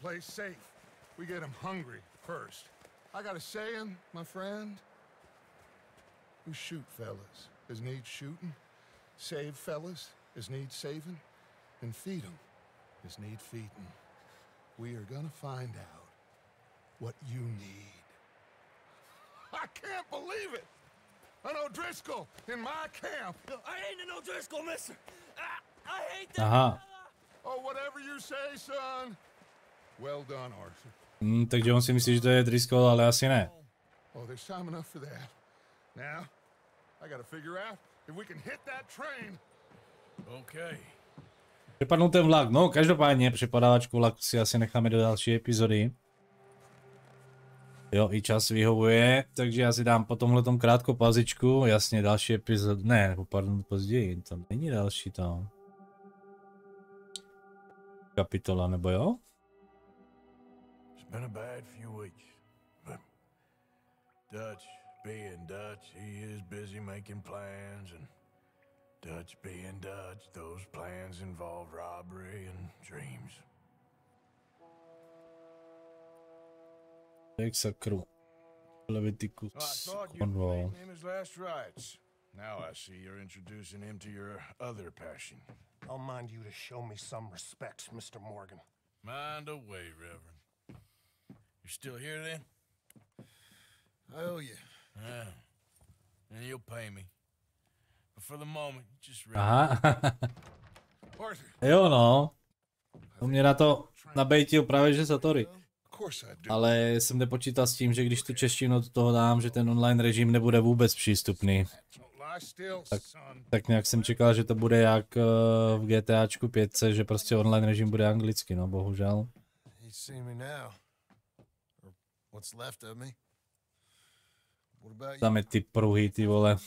I got a saying, my friend. You shoot fellas as need shooting, save fellas as need saving, and feed them as need feeding. We are gonna find out what you need. I can't believe it! An O'Driscoll in my camp! I ain't an O'Driscoll, mister! I, I hate that! Aha. Oh, whatever you say, son. Well done, Arthur. Hmm, takže on si myslí, že to je Driscoll, ale asi ne. Oh, there's time enough for that. Now, I gotta figure out if we can hit that train. Okay. Přepadnul ten vlak, no každopádně přepadávačku vlaku si asi necháme do další epizody. Jo, i čas vyhovuje, takže já si dám po tomhletom krátkou pauzičku, jasně další epizod, ne, pardon, později, to není další to. Kapitola, nebo jo? It's been a bad few weeks, but Dutch being Dutch, he is busy making plans, and Dutch being Dutch, those plans involve robbery and dreams. Exakru. Leviticus. I thought you Cornwall. believed him his last rites. Now I see you're introducing him to your other passion. I'll mind you to show me some respect, Mister Morgan. Mind away, Reverend. You still here then? I owe you. Yeah. And you'll pay me. But for the moment, just Aha. Arthur. Jo no. To mě na to nabejtil právě že Satori. Ale jsem nepočítal s tím, že když tu češtinu do toho dám, že ten online režim nebude vůbec přístupný. Tak, tak nějak jsem čekal, že to bude jak v GTAčku pět, že prostě online režim bude anglicky, no bohužel. Tam je ty pruhy, ty vole.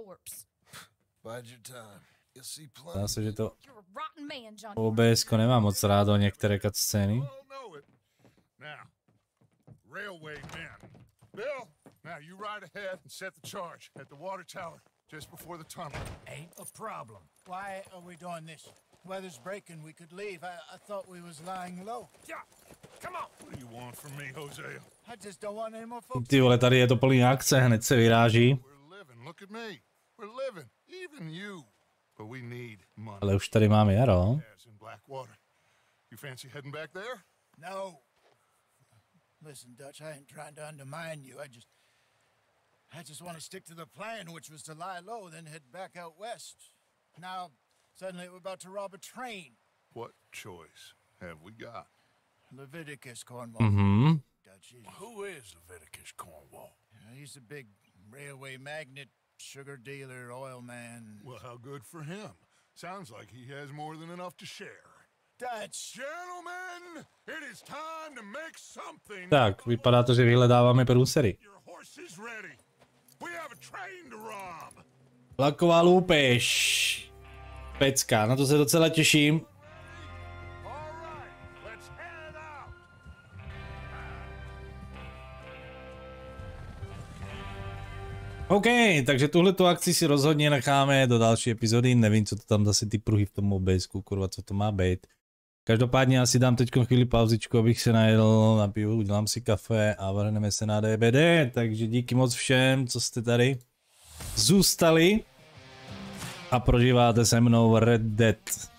Zdá se, že to O B S ko nemá moc rádo některé cutscény. Now, railway men. Bill, now you ride ahead and set the charge at the water tower just before the tunnel. Ain't a problem. Why are we doing this? Weather's breaking, we could leave. I, I thought we was lying low. Yeah, come on. What do you want from me, Hosea? I just don't want any more folks. Ty vole, tady je to plný akce, hned se vyráží. We're living, look at me. We're living, even you. But we need money. Ale už tady máme jaro. Yes, in Blackwater. You fancy heading back there? No. Listen, Dutch, I ain't trying to undermine you. I just... I just want to stick to the plan, which was to lie low, then head back out west. Now, suddenly we're about to rob a train. What choice have we got? Leviticus Cornwall. Mm-hmm. Dutch, he's, Who is Leviticus Cornwall? uh, he's a big railway magnate, sugar dealer, oil man. Well, how good for him. Sounds like he has more than enough to share. Dutch! Gentlemen, it is time to make something. Tak, vypadá to, že vyhledáváme průsery. Your horse is ready. We have a train to rob. Vlaková loupež. Pecka, na to se docela těším. OK, takže tuhletu akci si rozhodně necháme do další epizody, nevím, co to tam zase ty pruhy v tom obejsku, kurva, co to má být. Každopádně já si dám teď chvíli pauzičku, abych se najedl, napiju, udělám si kafe a vrhneme se na D B D, takže díky moc všem, co jste tady zůstali a prožíváte se mnou Red Dead.